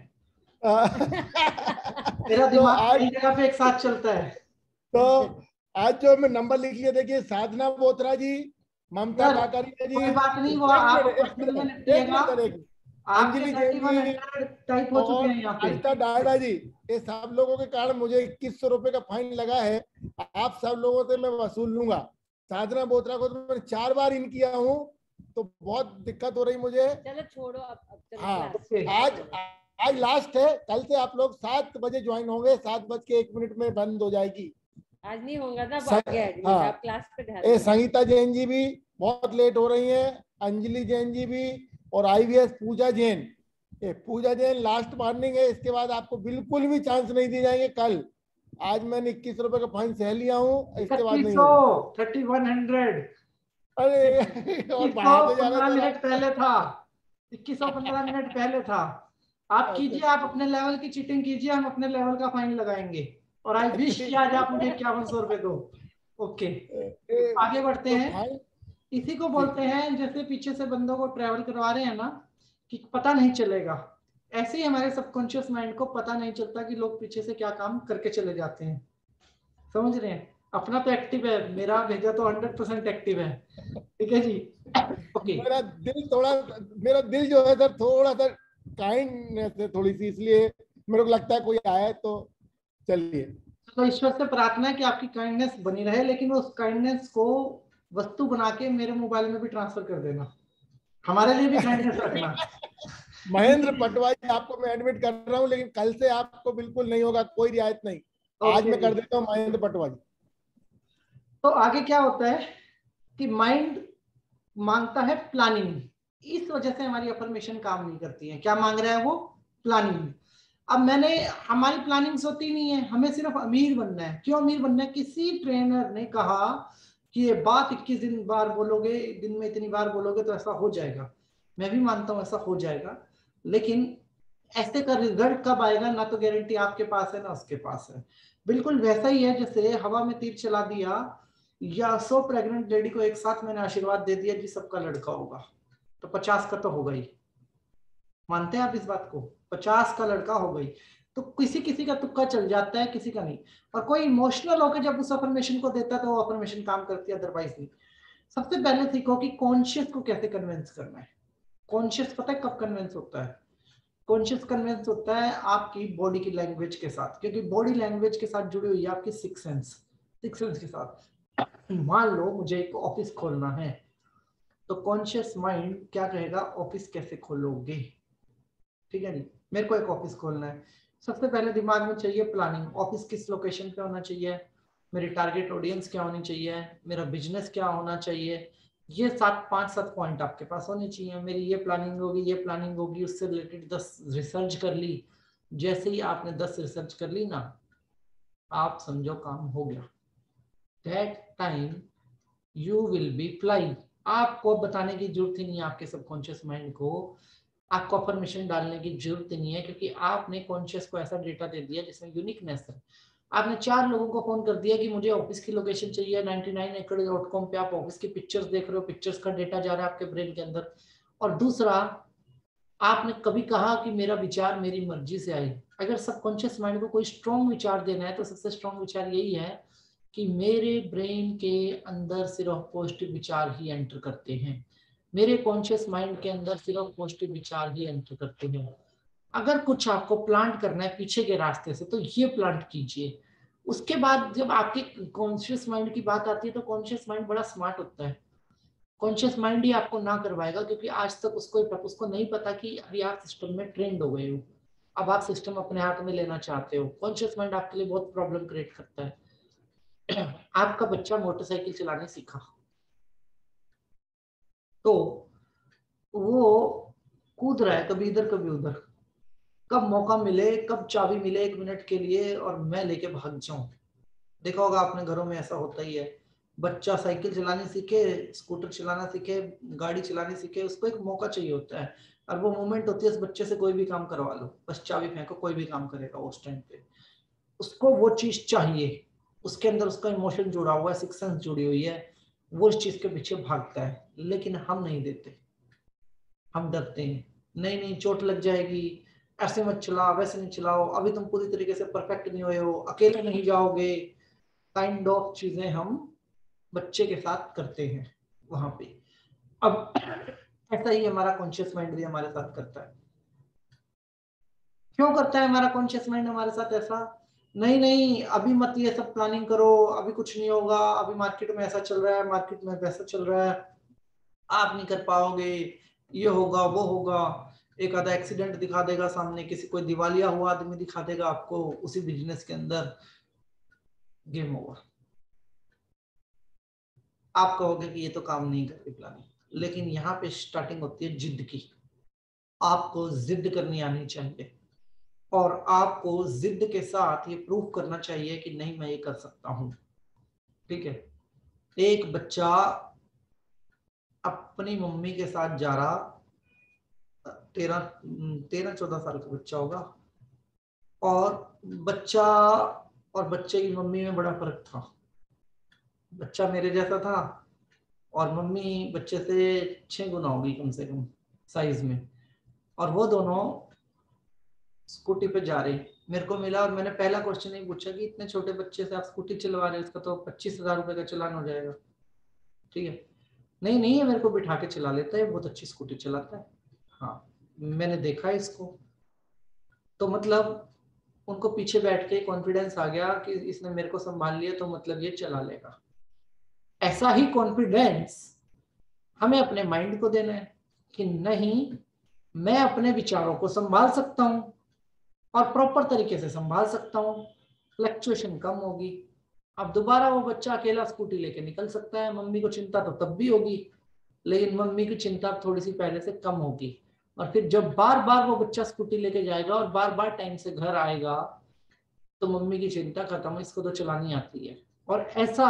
मेरा
तो
दिमाग
आज,
कई जगह पे एक साथ चलता है।
तो आज जो मैं नंबर लिख लिया, देखिए साधना बोत्रा जी, ममता
सर
काकरिया जी,
कोई बात नहीं, वो
एक
आप
मिनट एक
पर्सनल में
मिनट एक
लिखिएगा।
मिनट सर, एक मिनट।
आपके
अंजलि जैन जी
3100 टाइप हो चुके
और
हैं यहाँ पे।
अनिता डायडा जी, ये सब लोगों के कारण मुझे 2100 रुपए का फाइन लगा है। आप सब लोगों से मैं वसूल लूंगा। साधना बोत्रा को तो मैंने 4 बार इन किया हूँ, तो बहुत दिक्कत हो रही मुझे।
चलो छोड़ो अब चलो
हाँ,
क्लास।
आज आज लास्ट है। कल से आप लोग 7 बजे ज्वाइन होंगे, 7:01 में बंद हो जाएगी।
आज नहीं होगा ना,
हाँ,
आगे एडमिट, आप क्लास पे ध्यान
ये
दो।
संगीता जैन जी भी बहुत लेट हो रही हैं, अंजलि जैन जी भी, और IVS पूजा जैन। ये पूजा जैन लास्ट वार्निंग है, इसके बाद आपको बिल्कुल भी चांस नहीं दिए जाएंगे कल। आज मैंने 21 रुपए का फाइन सह लिया हूँ, इसके बाद नहीं
3100,
होगा।
3100,
अरे और बढ़ा दो ज्यादा
2115
जरा।
मिनट पहले था, 2115 मिनट पहले था। आप कीजिए, आप अपने लेवल की चीटिंग कीजिए, हम अपने लेवल का फाइन लगाएंगे। और आई विश कि आज आप मुझे 5100 रुपए दो। ओके, आगे बढ़ते
तो
हैं।
फाइन
इसी को
ठीक
बोलते हैं, जैसे पीछे से बंदों को ट्रेवल करवा रहे हैं ना, कि पता नहीं चलेगा। ऐसे ही हमारे सबकॉन्शियस माइंड को पता नहीं चलता कि लोग पीछे से क्या काम करके चले जाते हैं। समझ रहे हैं? अपना तो एक्टिव है, मेरा भेजा तो 100% एक्टिव है। ठीक है जी। ओके।
मेरा दिल जो है सर थोड़ा सा काइंडनेस है थोड़ी सी, इसलिए मेरे को लगता है कोई आया है तो चलिए।
तो ईश्वर से प्रार्थना है कि आपकी काइंडनेस बनी रहे, लेकिन उस काइंडनेस को वस्तु बना के मेरे मोबाइल में भी ट्रांसफर कर देना, हमारे लिए भी काइंडनेस रखना।
महेंद्र पटवारी आपको मैं एडमिट कर रहा हूँ, लेकिन कल से आपको बिल्कुल नहीं होगा, कोई रियायत नहीं। आज मैं कर देता हूँ महेंद्र पटवारी।
तो आगे क्या होता है कि माइंड मांगता है प्लानिंग, इस वजह से हमारी अफर्मेशन काम नहीं करती है। क्या मांग रहा है वो? प्लानिंग। अब हमारी प्लानिंग्स होती नहीं है, हमें सिर्फ अमीर बनना है। क्यों अमीर बनना है? किसी ट्रेनर ने कहा कि ये बात 21 दिन बार बोलोगे, दिन में इतनी बार बोलोगे तो ऐसा हो जाएगा। मैं भी मानता हूं ऐसा हो जाएगा, लेकिन ऐसे का रिजल्ट कब आएगा, ना तो गारंटी आपके पास है ना उसके पास है। बिल्कुल वैसा ही है जैसे हवा में तीर चला दिया या 100 प्रेग्नेंट लेडी को एक साथ मैंने आशीर्वाद दे दिया जी सबका लड़का होगा, तो 50 का तो होगा ही। मानते हैं आप इस बात को? 50 का लड़का हो गई। तो किसी किसी का तुक्का चल जाता है, किसी का नहीं। और कोई इमोशनल होकर जब उस अफर्मेशन को देता है तो वो अफर्मेशन काम करती है, अदरवाइज नहीं। सबसे पहले सीखो कि कॉन्शियस को कैसे कन्विंस करना है। कॉन्शियस पता है कब कन्विंस होता है? कॉन्शियस कन्विंस होता है आपकी बॉडी की लैंग्वेज के साथ, क्योंकि बॉडी लैंग्वेज के साथ जुड़ी हुई है आपकी सिक्स सेंस के साथ। मान लो मुझे एक ऑफिस खोलना है, तो कॉन्शियस माइंड क्या कहेगा? ऑफिस कैसे खोलोगे? ठीक है जी, मेरे को एक ऑफिस खोलना है। सबसे पहले दिमाग में चाहिए प्लानिंग। ऑफिस किस लोकेशन पे होना चाहिए, मेरी टारगेट ऑडियंस क्या होनी चाहिए, मेरा बिजनेस क्या होना चाहिए, ये 5-7 पॉइंट आपके पास होने चाहिए। मेरी ये प्लानिंग होगी, ये प्लानिंग होगी, उससे रिलेटेड 10 रिसर्च कर ली। जैसे ही आपने 10 रिसर्च कर ली ना, आप समझो काम हो गया। That time you will be flying. आपको बताने की जरूरत ही नहीं है आपके सबकॉन्शियस माइंड को, आपको अफर्मेशन डालने की जरूरत नहीं है, क्योंकि आपने कॉन्शियस को ऐसा डेटा दे दिया जिसमें यूनिकनेस है। आपने 4 लोगों को फोन कर दिया कि मुझे ऑफिस की लोकेशन चाहिए, 99acre.com पे आप ऑफिस की पिक्चर्स देख रहे हो, पिक्चर्स का डेटा जा रहा है आपके ब्रेन के अंदर। और दूसरा, आपने कभी कहा कि मेरा विचार मेरी मर्जी से आई। अगर सबकॉन्शियस माइंड को कोई स्ट्रॉन्ग विचार देना है तो सबसे स्ट्रॉन्ग विचार यही है कि मेरे ब्रेन के अंदर सिर्फ पॉजिटिव विचार ही एंटर करते हैं, मेरे कॉन्शियस माइंड के अंदर सिर्फ पॉजिटिव विचार ही एंटर करते हैं। अगर कुछ आपको प्लांट करना है पीछे के रास्ते से तो ये प्लांट कीजिए। उसके बाद जब आपके कॉन्शियस माइंड की बात आती है तो कॉन्शियस माइंड बड़ा स्मार्ट होता है। कॉन्शियस माइंड ही आपको ना करवाएगा, क्योंकि आज तक उसको नहीं पता कि अभी आप सिस्टम में ट्रेंड हो गए हो, अब आप सिस्टम अपने हाथ में लेना चाहते हो। कॉन्शियस माइंड आपके लिए बहुत प्रॉब्लम क्रिएट करता है। आपका बच्चा मोटरसाइकिल चलाने सीखा तो वो कूद रहा है कभी इधर कभी उधर, कब मौका मिले, कब चाबी मिले 1 मिनट के लिए और मैं लेके भाग जाऊं। देखा होगा आपने, घरों में ऐसा होता ही है। बच्चा साइकिल चलाने सीखे, स्कूटर चलाना सीखे, गाड़ी चलाने सीखे, उसको एक मौका चाहिए होता है। और वो मोमेंट होती है उस बच्चे से कोई भी काम करवा लो, बस चाबी फेंको, कोई भी काम करेगा उस टाइम पे। उसको वो चीज चाहिए, उसके अंदर उसका इमोशन जुड़ा हुआ है, सिक्स सेंस जुड़ी हुई है, वो इस चीज के पीछे भागता है। लेकिन हम नहीं देते, हम डरते हैं, नहीं नहीं चोट लग जाएगी, ऐसे मत चलाओ, वैसे नहीं चलाओ, अभी तुम पूरी तरीके से परफेक्ट नहीं हुए हो, अकेले नहीं जाओगे, काइंड ऑफ चीजें हम बच्चे के साथ करते हैं वहां पे। अब ऐसा ही हमारा कॉन्शियस माइंड भी हमारे साथ करता है। क्यों करता है हमारा कॉन्शियस माइंड हमारे साथ ऐसा? नहीं नहीं अभी मत ये सब प्लानिंग करो, अभी कुछ नहीं होगा, अभी मार्केट में ऐसा चल रहा है, मार्केट में वैसा चल रहा है, आप नहीं कर पाओगे, ये होगा वो होगा। एक आधा एक्सीडेंट दिखा देगा सामने, किसी कोई दिवालिया हुआ आदमी दिखा देगा आपको उसी बिजनेस के अंदर, गेम ओवर। आप कहोगे कि ये तो काम नहीं करती प्लानिंग, लेकिन यहाँ पे स्टार्टिंग होती है जिद की। आपको जिद करनी आनी चाहिए और आपको जिद के साथ ये प्रूव करना चाहिए कि नहीं मैं ये कर सकता हूं। ठीक है, एक बच्चा अपनी मम्मी के साथ जा रहा, 13-14 साल का बच्चा होगा, और बच्चा और बच्चे की मम्मी में बड़ा फर्क था। बच्चा मेरे जैसा था और मम्मी बच्चे से 6 गुना होगी कम से कम साइज में, और वो दोनों स्कूटी पे जा रही, मेरे को मिला और मैंने पहला क्वेश्चन ही पूछा कि इतने छोटे बच्चे से आप स्कूटी चलवा रहे हो, इसका तो 25,000 रुपए का चालान हो जाएगा। ठीक है, नहीं नहीं, ये मेरे को बिठा के चला लेता है, बहुत अच्छी स्कूटी चलाता है। हाँ, मैंने देखा है इसको। तो मतलब उनको पीछे बैठ के कॉन्फिडेंस आ गया कि इसने मेरे को संभाल लिया, तो मतलब ये चला लेगा। ऐसा ही कॉन्फिडेंस हमें अपने माइंड को देना है कि नहीं, मैं अपने विचारों को संभाल सकता हूं और प्रॉपर तरीके से संभाल सकता हूं, फ्लक्चुएशन कम होगी। अब दोबारा वो बच्चा अकेला स्कूटी लेके निकल सकता है, मम्मी को चिंता तो तब भी होगी, लेकिन मम्मी की चिंता थोड़ी सी पहले से कम होगी। और फिर जब बार बार वो बच्चा स्कूटी लेके जाएगा और बार बार टाइम से घर आएगा, तो मम्मी की चिंता खत्म, इसको तो चलानी आती है। और ऐसा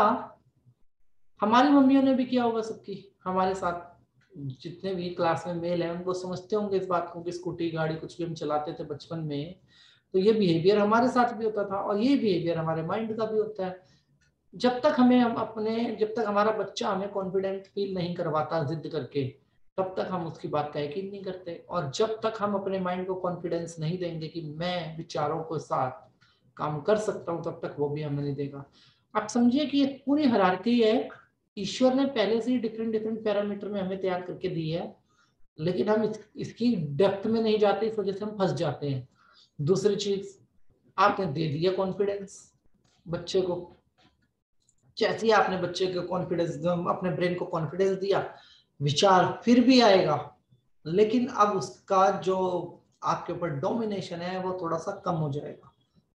हमारी मम्मियों ने भी किया होगा सबकी, हमारे साथ जितने भी क्लास में मेल हैं उनको समझते होंगे इस बात को कि स्कूटी गाड़ी कुछ भी हम चलाते थे बचपन में, तो ये बिहेवियर हमारे साथ भी होता था और ये बिहेवियर हमारे माइंड का भी होता है। जब तक हमारा बच्चा हमें कॉन्फिडेंट फील नहीं करवाता जिद करके, तब तक हम उसकी बात का यकीन नहीं करते। और जब तक हम अपने माइंड को कॉन्फिडेंस नहीं देंगे कि मैं विचारों के साथ काम कर सकता हूँ, तब तक वो भी हमें नहीं देगा। आप समझिए कि ये पूरी हायरार्की है, ईश्वर ने पहले से ही डिफरेंट डिफरेंट पैरामीटर में हमें तैयार करके दी है, लेकिन हम इसकी डेप्थ में नहीं जाते, इस वजह से हम फंस जाते हैं। दूसरी चीज, आपने दे दिया कॉन्फिडेंस बच्चे को, जैसे ही आपने बच्चे को कॉन्फिडेंस, अपने ब्रेन को कॉन्फिडेंस दिया, विचार फिर भी आएगा, लेकिन अब उसका जो आपके ऊपर डोमिनेशन है वो थोड़ा सा कम हो जाएगा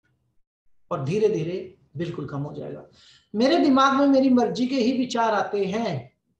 और धीरे धीरे बिल्कुल कम हो जाएगा। मेरे दिमाग में मेरी मर्जी के ही विचार आते हैं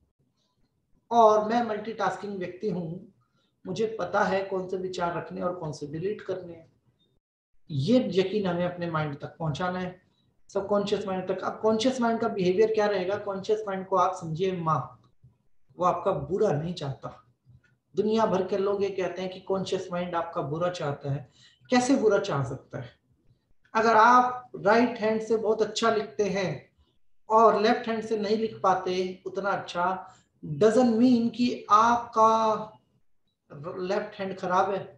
और मैं मल्टीटास्किंग व्यक्ति हूं, मुझे पता है कौन से विचार रखने और कौन से डिलीट करने हैं। ये यकीन हमें अपने माइंड तक पहुंचाना है, सबकॉन्शियस माइंड तक। अब कॉन्शियस माइंड का बिहेवियर क्या रहेगा? कॉन्शियस माइंड को आप समझिए माँ, वो आपका बुरा नहीं चाहता। दुनिया भर के लोग ये कहते हैं कि कॉन्शियस माइंड आपका बुरा चाहता है। कैसे बुरा चाह सकता है? अगर आप राइट हैंड से बहुत अच्छा लिखते हैं और लेफ्ट हैंड से नहीं लिख पाते उतना अच्छा, डजंट मीन कि आपका लेफ्ट हैंड खराब है।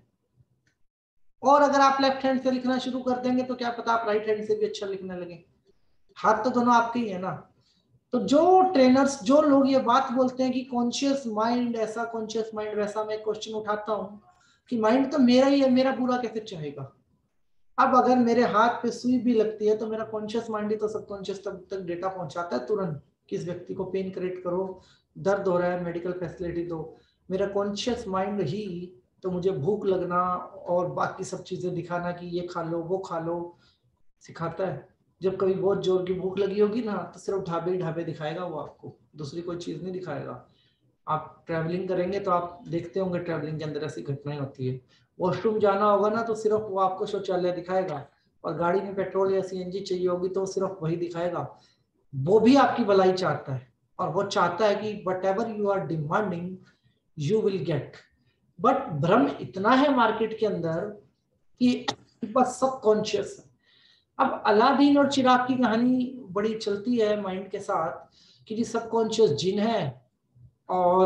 और अगर आप लेफ्ट हैंड से लिखना शुरू कर देंगे तो क्या पता आप राइट हैंड से भी अच्छा लिखने लगे। हाथ तो दोनों आपके ही है ना। तो जो ट्रेनर्स, जो लोग ये बात बोलते हैं कि कॉन्शियस माइंड ऐसा, कॉन्शियस माइंड वैसा, मैं क्वेश्चन उठाता हूं कि माइंड तो मेरा ही है, मेरा बुरा कैसे चाहेगा? अब अगर मेरे हाथ पे सुई भी लगती है तो मेरा कॉन्शियस माइंड ही तो सबकॉन्शियस तक डेटा पहुंचाता है तुरंत कि इस व्यक्ति को पेन क्रिएट करो, दर्द हो रहा है, मेडिकल फैसिलिटी दो। मेरा कॉन्शियस माइंड ही तो मुझे भूख लगना और बाकी सब चीजें दिखाना कि ये खा लो वो खा लो सिखाता है। जब कभी बहुत जोर की भूख लगी होगी ना, तो सिर्फ ढाबे ही ढाबे दिखाएगा वो आपको, दूसरी कोई चीज नहीं दिखाएगा। आप ट्रैवलिंग करेंगे तो आप देखते होंगे ट्रैवलिंग के अंदर ऐसी घटनाएं होती है। वॉशरूम जाना होगा ना तो सिर्फ वो आपको शौचालय दिखाएगा, और गाड़ी में पेट्रोल या सीएनजी चाहिए होगी तो सिर्फ वही दिखाएगा। वो भी आपकी भलाई चाहता है और वो चाहता है कि whatever you are demanding you will get. But भ्रम इतना है मार्केट के अंदर कि बस सबकॉन्शियस है। अब अलादीन और चिराग की कहानी बड़ी चलती है माइंड के साथ कि जी सबकॉन्शियस जिन है और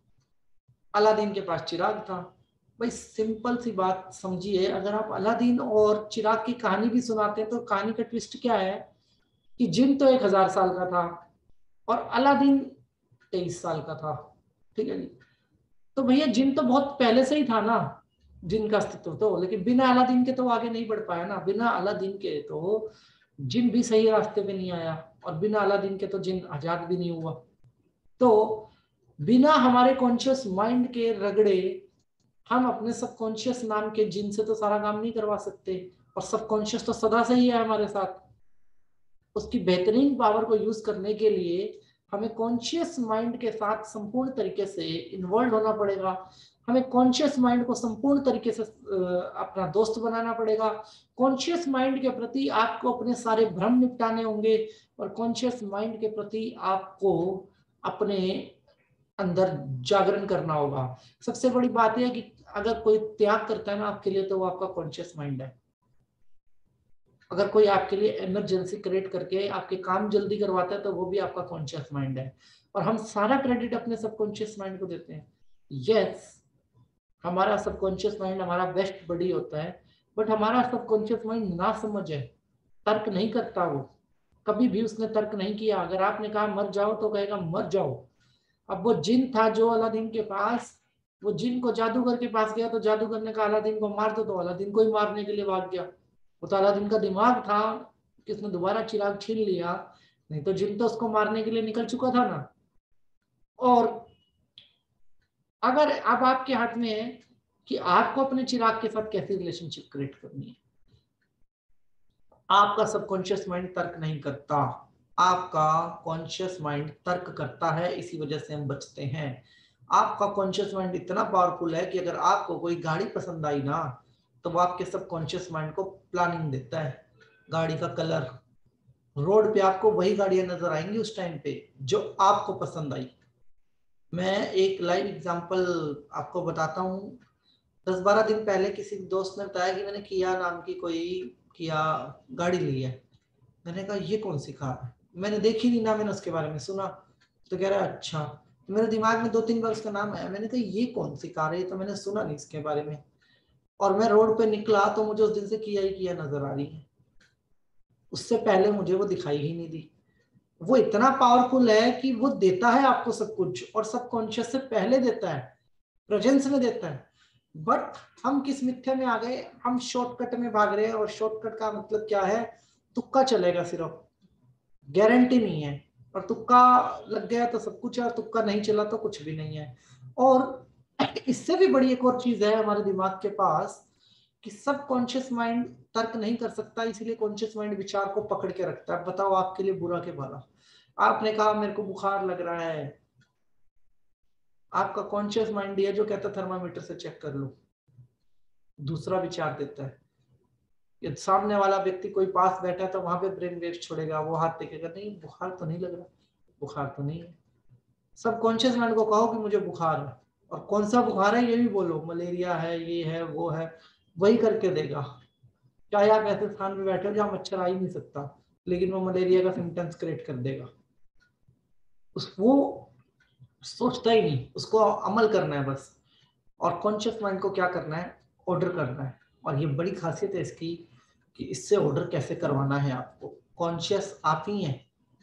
अलादीन के पास चिराग था। भाई सिंपल सी बात समझिए, अगर आप अलादीन और चिराग की कहानी भी सुनाते हैं तो कहानी का ट्विस्ट क्या है कि जिन तो 1000 साल का था और अलादीन 23 साल का था। ठीक है जी, तो भैया जिन तो बहुत पहले से ही था ना, जिन का अस्तित्व तो, लेकिन बिना अलादीन के तो आगे नहीं बढ़ पाया ना। बिना अलादीन के तो जिन भी सही रास्ते पे नहीं आया और बिना अलादीन के तो जिन आजाद भी नहीं हुआ। तो बिना हमारे कॉन्शियस माइंड के रगड़े हम अपने सबकॉन्शियस नाम के जिन से तो सारा काम नहीं करवा सकते। और सबकॉन्शियस तो सदा से ही है हमारे साथ। उसकी बेहतरीन पावर को यूज करने के लिए हमें कॉन्शियस माइंड के साथ संपूर्ण तरीके से इन्वॉल्व होना पड़ेगा। हमें कॉन्शियस माइंड को संपूर्ण तरीके से अपना दोस्त बनाना पड़ेगा। कॉन्शियस माइंड के प्रति आपको अपने सारे भ्रम निपटाने होंगे और कॉन्शियस माइंड के प्रति आपको अपने अंदर जागरण करना होगा। सबसे बड़ी बात यह है कि अगर कोई त्याग करता है ना आपके लिए, तो वो आपका कॉन्शियस माइंड है। अगर कोई आपके लिए इमरजेंसी क्रिएट करके आपके काम जल्दी करवाता है तो वो भी आपका कॉन्शियस माइंड है। और हम सारा क्रेडिट अपने सबकॉन्शियस माइंड को देते हैं। यस, हमारा सबकॉन्शियस माइंड हमारा बेस्ट बडी होता है, बट हमारा सबकॉन्शियस माइंड ना समझ है, तर्क नहीं करता, वो कभी भी उसने तर्क नहीं किया। अगर आपने कहा मर जाओ तो कहेगा मर जाओ। अब वो जिन था जो अलादीन के पास, वो जिन को जादूगर के पास गया तो जादूगर ने कहा अलादीन को मार दो, तो अलादीन को ही मारने के लिए भाग गया। वो तो अलादीन का दिमाग था कि उसने दोबारा चिराग छीन लिया, नहीं तो जिन तो उसको मारने के लिए निकल चुका था ना। और अगर अब आपके हाथ में है कि आपको अपने चिराग के साथ कैसी रिलेशनशिप क्रिएट करनी है। आपका सबकॉन्शियस माइंड तर्क नहीं करता, आपका कॉन्शियस माइंड तर्क करता है, इसी वजह से हम बचते हैं। आपका कॉन्शियस माइंड इतना पावरफुल है कि अगर आपको कोई गाड़ी पसंद आई ना, तो वो आपके सबकॉन्शियस माइंड को प्लानिंग देता है, गाड़ी का कलर, रोड पे आपको वही गाड़ियां नजर आएंगी उस टाइम पे जो आपको पसंद आई। मैं एक लाइव एग्जांपल आपको बताता हूँ। 10-12 दिन पहले किसी दोस्त ने बताया कि मैंने किया नाम की कोई किया गाड़ी ली है। मैंने कहा ये कौन सी कार है, मैंने देखी नहीं ना, मैंने उसके बारे में सुना। तो कह रहा है अच्छा। तो मेरे दिमाग में 2-3 बार उसका नाम आया, मैंने कहा ये कौन सी कार है, तो मैंने सुना नहीं इसके बारे में। और मैं रोड पे निकला तो मुझे उस दिन से किया ही किया नजर आ रही है, उससे पहले मुझे वो दिखाई ही नहीं दी। वो इतना पावरफुल है कि वो देता है आपको सब कुछ, और सबकॉन्शियस से पहले देता है, प्रेजेंस में देता है। बट हम किस मिथ्या में आ गए, हम शॉर्टकट में भाग रहे हैं। और शॉर्टकट का मतलब क्या है, तुक्का चलेगा, सिर्फ गारंटी नहीं है। और तुक्का लग गया तो सब कुछ है, और तुक्का नहीं चला तो कुछ भी नहीं है। और इससे भी बड़ी एक और चीज है हमारे दिमाग के पास कि सबकॉन्शियस माइंड तर्क नहीं कर सकता, इसीलिए कॉन्शियस माइंड विचार को पकड़ के रखता है। बताओ आपके लिए बुरा के भला। आपने कहा मेरे को बुखार लग रहा है, आपका कॉन्शियस माइंड है जो कहता है थर्मामीटर से चेक कर लो। दूसरा विचार देता है, यदि सामने वाला व्यक्ति कोई पास बैठा है तो वहां पे ब्रेन वेव छोड़ेगा, वो हाथ टेकेगा, नहीं बुखार तो नहीं लग रहा, बुखार तो नहीं है। सबकॉन्शियस माइंड को कहो कि मुझे बुखार है, और कौन सा बुखार है ये भी बोलो, मलेरिया है, ये है, वो है, वही करके देगा। चाहे आप ऐसे स्थान में बैठे हो जहां मच्छर आ ही नहीं सकता, लेकिन वो मलेरिया का सिम्टम्स क्रिएट कर देगा। वो सोचता ही नहीं, उसको अमल करना है बस। और कॉन्शियस माइंड को क्या करना है, ऑर्डर करना है। और ये बड़ी खासियत है इसकी कि इससे ऑर्डर कैसे करवाना है आपको। कॉन्शियस आप ही है,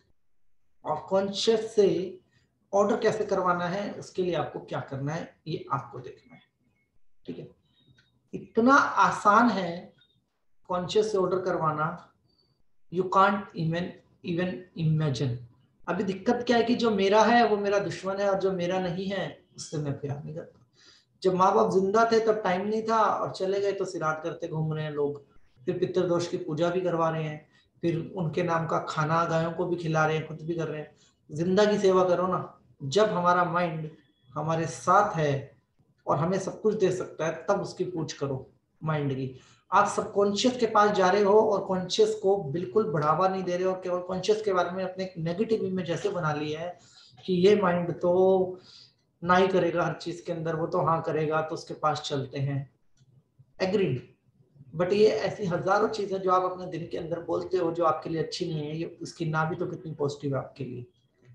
और कॉन्शियस से ऑर्डर कैसे करवाना है, उसके लिए आपको क्या करना है ये आपको देखना है। ठीक है, इतना आसान है कॉन्शियस से ऑर्डर करवाना, यू कांट इवन इमेजिन। अभी दिक्कत क्या है कि जो मेरा है वो मेरा दुश्मन है, और जो मेरा नहीं है उससे मैं प्यार नहीं करता। जब माँ बाप जिंदा थे तब टाइम नहीं था, और चले गए तो सिरात करते घूम रहे हैं लोग, फिर पितृदोष की पूजा भी करवा रहे हैं, फिर उनके नाम का खाना गायों को भी खिला रहे हैं, खुद भी कर रहे हैं। जिंदा की सेवा करो ना। जब हमारा माइंड हमारे साथ है और हमें सब कुछ दे सकता है, तब उसकी पूछ करो माइंड की। आप सबकॉन्शियस के पास जा रहे हो और कॉन्शियस को बिल्कुल बढ़ावा नहीं दे रहे हो, केवल कॉन्शियस के बारे में अपने नेगेटिव इमेज ऐसे बना लिया है कि ये माइंड तो ना ही करेगा हर चीज के अंदर, वो तो हाँ करेगा, तो उसके पास चलते हैं। एग्रीड। बट ये ऐसी हजारों चीजें जो आप अपने दिन के अंदर बोलते हो जो आपके लिए अच्छी नहीं है, ये इसकी ना भी तो कितनी पॉजिटिव है आपके लिए।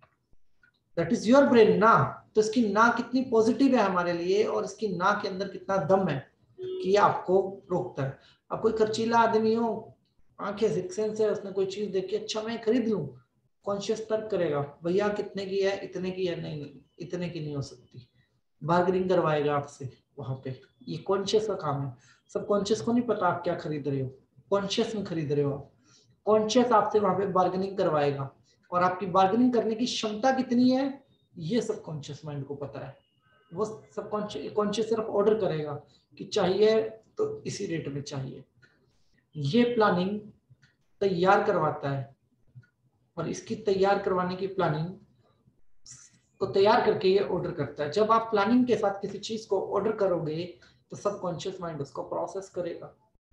दैट इज योर ब्रेन ना। तो इसकी ना कितनी पॉजिटिव है हमारे लिए, और इसकी ना के अंदर कितना दम है कि ये आपको रोकता है। अब कोई खर्चीला आदमी हो, आंखें सिक्स सेंस है, उसने कोई चीज देखी, अच्छा मैं खरीद लूं, कॉन्शियस तर्क करेगा, भैया कितने की है, इतने की है, नहीं नहीं इतने की नहीं हो सकती, बार्गेनिंग करवाएगा आपसे वहां पे। ये कॉन्शियस का काम है। सब कॉन्शियस को नहीं पता आप क्या खरीद रहे हो, कॉन्शियस में खरीद रहे हो आप। कॉन्शियस आपसे वहां पे बार्गेनिंग करवाएगा, और आपकी बार्गेनिंग करने की क्षमता कितनी है ये सब कॉन्शियस माइंड को पता है। वो सब कॉन्शियस सिर्फ ऑर्डर करेगा कि चाहिए तो इसी रेट में चाहिए। ये प्लानिंग तैयार करवाता है, और इसकी तैयार करवाने की प्लानिंग को तैयार करके ये ऑर्डर करता है। जब आप प्लानिंग के साथ किसी चीज को ऑर्डर करोगे तो सबकॉन्शियस माइंड उसको प्रोसेस करेगा।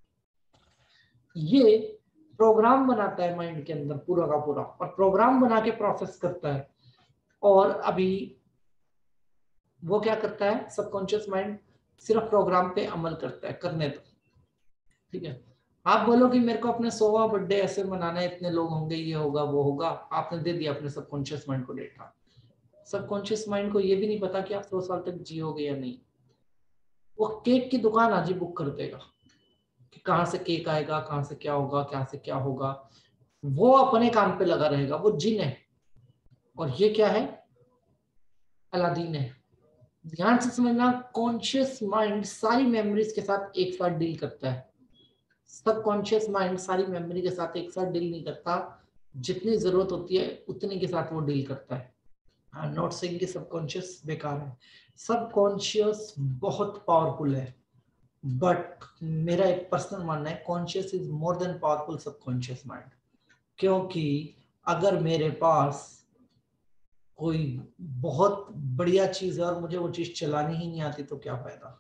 ये प्रोग्राम बनाता है माइंड के अंदर पूरा का पूरा, और प्रोग्राम बना के प्रोसेस करता है। और अभी वो क्या करता है, सबकॉन्शियस माइंड सिर्फ प्रोग्राम पे अमल करता है, करने दो। ठीक है, आप बोलो कि मेरे को अपने 100वां बर्थडे ऐसे मनाना है, इतने लोग होंगे, ये होगा वो होगा, आपने दे दिया अपने सबकॉन्शियस माइंड को डेटा। सबकॉन्शियस माइंड को ये भी नहीं पता कि आप 100 साल तक जियोगे या नहीं। वो केक की दुकान आज ही बुक कर देगा कि कहाँ से केक आएगा, कहाँ से क्या होगा, कहाँ से क्या होगा, वो अपने काम पे लगा रहेगा, वो जिन है। और ये क्या है, अलादीन है। ध्यान से समझना, कॉन्शियस माइंड सारी मेमोरीज के साथ एक साथ डील करता है, सबकॉन्शियस माइंड सारी मेमोरी के साथ एक साथ डील नहीं करता, जितनी जरूरत होती है उतने के साथ वो डील करता है। आई एम नॉट सेइंग कि सबकॉन्शियस बेकार है, सबकॉन्शियस बहुत पावरफुल है, बट मेरा एक पर्सनल मानना है conscious is more than powerful subconscious mind. क्योंकि अगर मेरे पास कोई बहुत बढ़िया चीज है और मुझे वो चीज चलानी ही नहीं आती तो क्या फायदा।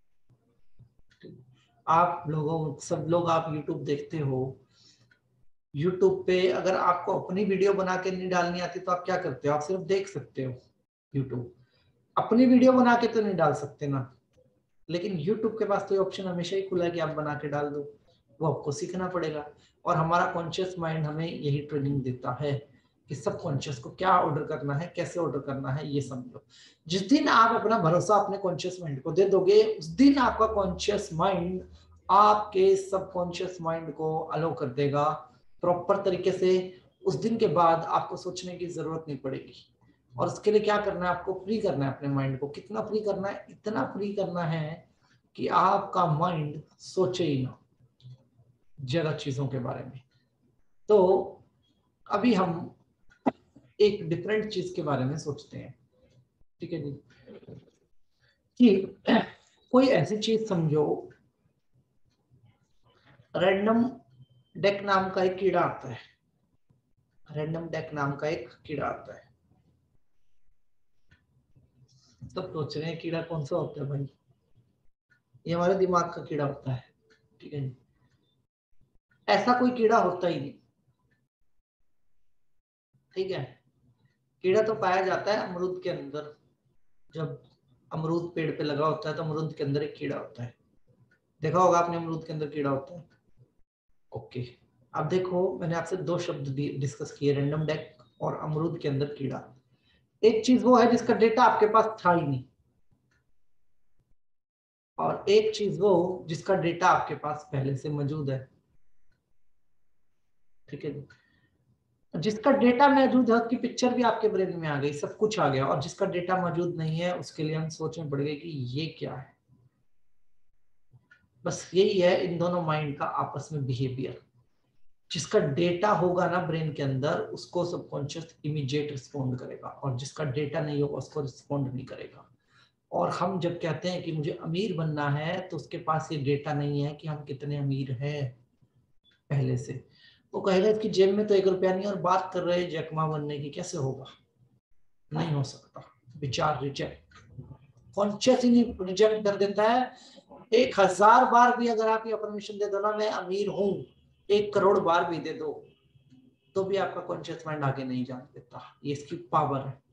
आप लोगों, सब लोग आप YouTube देखते हो, YouTube पे अगर आपको अपनी वीडियो बना के नहीं डालनी आती तो आप क्या करते हो, आप सिर्फ देख सकते हो YouTube, अपनी वीडियो बना के तो नहीं डाल सकते ना। लेकिन YouTube के पास तो ये ऑप्शन हमेशा ही खुला है कि आप बना के डाल दो, वो आपको सीखना पड़ेगा। और हमारा कॉन्शियस माइंड हमें यही ट्रेनिंग देता है कि सब कॉन्शियस को क्या ऑर्डर करना है, कैसे ऑर्डर करना है, ये समझो। जिस दिन आप अपना भरोसा अपने कॉन्शियस माइंड को दे दोगे, उस दिन आपका कॉन्शियस माइंड आपके सबकॉन्शियस माइंड को अलो कर देगा प्रॉपर तरीके से। उस दिन के बाद आपको सोचने की जरूरत नहीं पड़ेगी। और उसके लिए क्या करना है, आपको फ्री करना है अपने माइंड को। कितना फ्री करना है, इतना फ्री करना है कि आपका माइंड सोचे ही ना ज्यादा चीजों के बारे में। तो अभी हम एक डिफरेंट चीज के बारे में सोचते हैं, ठीक है जी, कि कोई ऐसी चीज समझो, रैंडम डेक नाम का एक कीड़ा आता है, रैंडम डेक नाम का एक कीड़ा आता है। सब सोच रहे हैं कीड़ा कौन सा होता है भाई, ये हमारे दिमाग का कीड़ा होता है, ठीक है जी। ऐसा कोई कीड़ा होता ही नहीं, ठीक है। कीड़ा तो पाया जाता है अमरूद के अंदर, जब अमरूद पेड़ पे लगा होता है तो अमरूद के अंदर एक कीड़ा होता है, देखा होगा आपने अमरूद के अंदर कीड़ा होता है। ओके, अब देखो मैंने आपसे दो शब्द डिस्कस किए, रैंडम डेक और अमरूद के अंदर कीड़ा। एक चीज वो है जिसका डेटा आपके पास था ही नहीं, और एक चीज वो जिसका डेटा आपके पास पहले से मौजूद है, ठीक है। जिसका डेटा मौजूद है उसकी पिक्चर भी आपके ब्रेन में आ गई, सब कुछ आ गया। और जिसका डेटा मौजूद नहीं है उसके लिए हम सोचने पड़ गए कि ये क्या है। बस यही है इन दोनों माइंड का आपस में बिहेवियर। जिसका डेटा होगा ना ब्रेन के अंदर, उसको सबकॉन्शियस इमीडिएट रिस्पॉन्ड करेगा, और जिसका डेटा नहीं होगा उसको रिस्पॉन्ड नहीं करेगा। और हम जब कहते हैं कि मुझे अमीर बनना है, तो उसके पास ये डेटा नहीं है कि हम कितने अमीर हैं पहले से। वो कहेगा इसकी जेब में तो 1 रुपया नहीं, और बात कर रहे हैं जैकमा बनने की, कैसे होगा, नहीं हो सकता। विचार रिजेक्ट, कॉन्शियस ही नहीं रिजेक्ट कर देता है। 1000 बार भी अगर आप ये परमिशन दे दो ना, मैं अमीर हूं, 1 करोड़ बार भी दे दो, तो भी आपका कॉन्शियस माइंड आगे नहीं जाने देता। ये इसकी पावर है।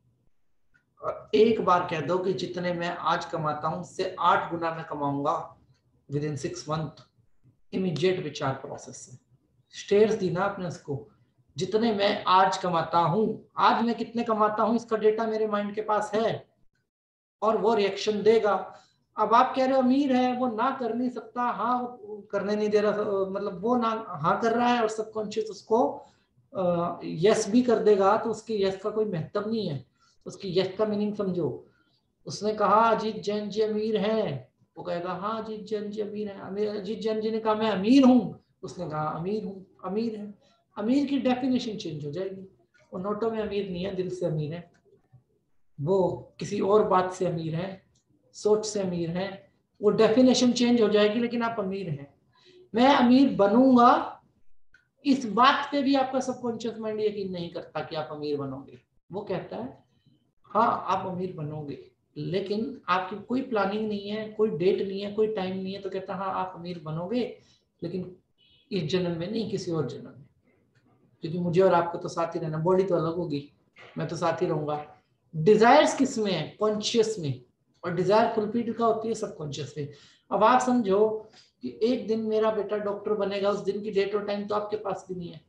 और एक बार कह दो कि जितने मैं आज कमाता हूं उससे 8 गुना मैं कमाऊंगा विद इन 6 मंथ, इमीडिएट विचार प्रोसेस है। स्टेयर्स दी ना आपने उसको, जितने मैं आज कमाता हूं, आज मैं कितने कमाता हूं इसका डेटा मेरे माइंड के पास है, और वो रिएक्शन देगा। अब आप कह रहे हो अमीर है, वो ना कर नहीं सकता, हाँ वो करने नहीं दे रहा, मतलब वो ना हाँ कर रहा है और सबकॉन्शियस उसको यस भी कर देगा, तो उसके यस का कोई महत्व नहीं है। उसकी यस का मीनिंग समझो। उसने कहा अजीत जैन जी अमीर हैं, वो कहेगा हाँ अजीत जैन जी अमीर हैं। अजीत जैन जी ने कहा मैं अमीर हूँ, उसने कहा अमीर हूँ, अमीर है। अमीर की डेफिनेशन चेंज हो जाएगी। वो नोटों में अमीर नहीं है, दिल से अमीर है, वो किसी और बात से अमीर है, सोच से अमीर है। वो डेफिनेशन चेंज हो जाएगी, लेकिन आप अमीर हैं। मैं अमीर बनूंगा, इस बात पे भी आपका सबकॉन्शियस माइंड यकीन नहीं करता कि आप अमीर बनोगे। वो कहता है हाँ आप अमीर बनोगे, लेकिन आपकी कोई प्लानिंग नहीं है, कोई डेट नहीं है, कोई टाइम नहीं है, तो कहता हाँ आप अमीर बनोगे, लेकिन इस जन्म में नहीं, किसी और जन्म में। क्योंकि मुझे और आपको तो साथ ही रहना, बॉडी तो अलग होगी, मैं तो साथ ही रहूंगा। डिजायर्स किस में है, कॉन्शियस में, और डिजायर फुलफिल का होती है सबकॉन्शियस में। अब आप समझो कि एक दिन मेरा बेटा डॉक्टर बनेगा, उस दिन की डेट और टाइम तो आपके पास भी नहीं है।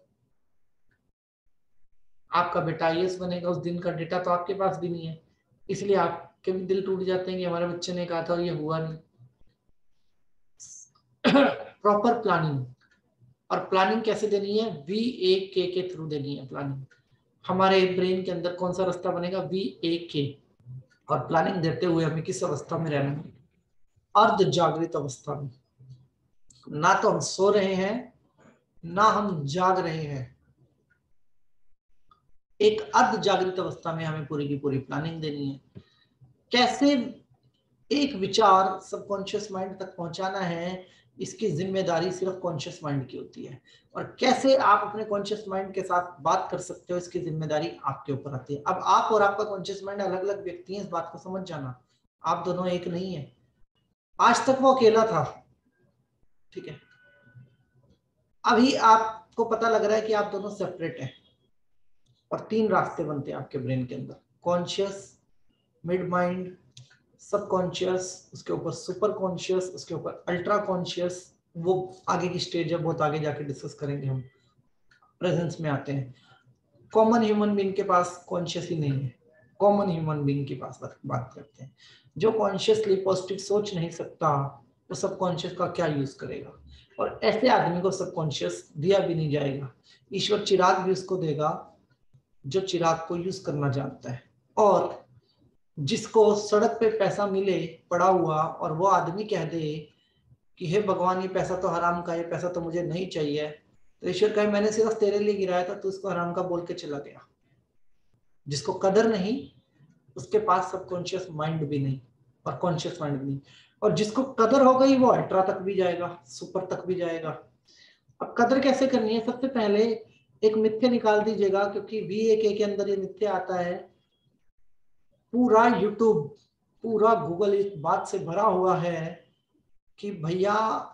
आपका बेटा आईएएस बनेगा, उस दिन का डेटा तो आपके पास भी नहीं है। इसलिए आपके भी दिल टूट जाते हैं कि हमारे बच्चे ने कहा था और ये हुआ नहीं। Proper planning. और प्लानिंग कैसे देनी है? VAK के थ्रू देनी है प्लानिंग। हमारे ब्रेन के अंदर कौन सा रास्ता बनेगा? VAK। और प्लानिंग देते हुए हमें किस अवस्था में रहना है? अर्ध जागृत अवस्था में। ना तो हम सो रहे हैं ना हम जाग रहे हैं, एक अर्ध जागृत अवस्था में हमें पूरी की पूरी प्लानिंग देनी है। कैसे एक विचार सबकॉन्शियस माइंड तक पहुंचाना है, इसकी जिम्मेदारी सिर्फ कॉन्शियस माइंड की होती है। और कैसे आप अपने कॉन्शियस माइंड के साथ बात कर सकते हो, इसकी जिम्मेदारी आपके ऊपर आती है। अब आप और आपका कॉन्शियस माइंड अलग अलग व्यक्ति हैं, इस बात को समझ जाना। आप दोनों एक नहीं है। आज तक वो अकेला था, ठीक है, अभी आपको पता लग रहा है कि आप दोनों सेपरेट हैं। और 3 रास्ते बनते हैं आपके ब्रेन के अंदर, कॉन्शियस, मिड माइंड, सबकॉन्शियस, उसके ऊपर सुपर कॉन्शियस, उसके ऊपर अल्ट्रा कॉन्शियस। वो आगे की स्टेज है, बहुत आगे जाके डिस्कस करेंगे हम। प्रेजेंस में आते हैं। कॉमन ह्यूमन बीइंग के पास कॉन्शियस ही नहीं है। कॉमन ह्यूमन बीइंग के पास बात करते हैं। जो कॉन्शियसली पॉजिटिव सोच नहीं सकता वो सबकॉन्शियस का क्या यूज करेगा? और ऐसे आदमी को सबकॉन्शियस दिया भी नहीं जाएगा। ईश्वर चिराग भी उसको देगा जो चिराग को यूज करना जानता है। और जिसको सड़क पे पैसा मिले पड़ा हुआ और वो आदमी कह दे कि हे भगवान ये पैसा तो हराम का, ये पैसा तो मुझे नहीं चाहिए, तो ईश्वर कहे मैंने सिर्फ तेरे लिए गिराया था, तू इसको हराम का बोल के चला गया। जिसको कदर नहीं उसके पास सबकॉन्शियस माइंड भी नहीं और कॉन्शियस माइंड भी नहीं। और जिसको कदर हो गई वो अल्ट्रा तक भी जाएगा, सुपर तक भी जाएगा। अब कदर कैसे करनी है? सबसे पहले एक मिथ्या निकाल दीजिएगा, क्योंकि VAK के अंदर ये मिथ्या आता है। पूरा यूट्यूब, पूरा गूगल इस बात से भरा हुआ है कि भैया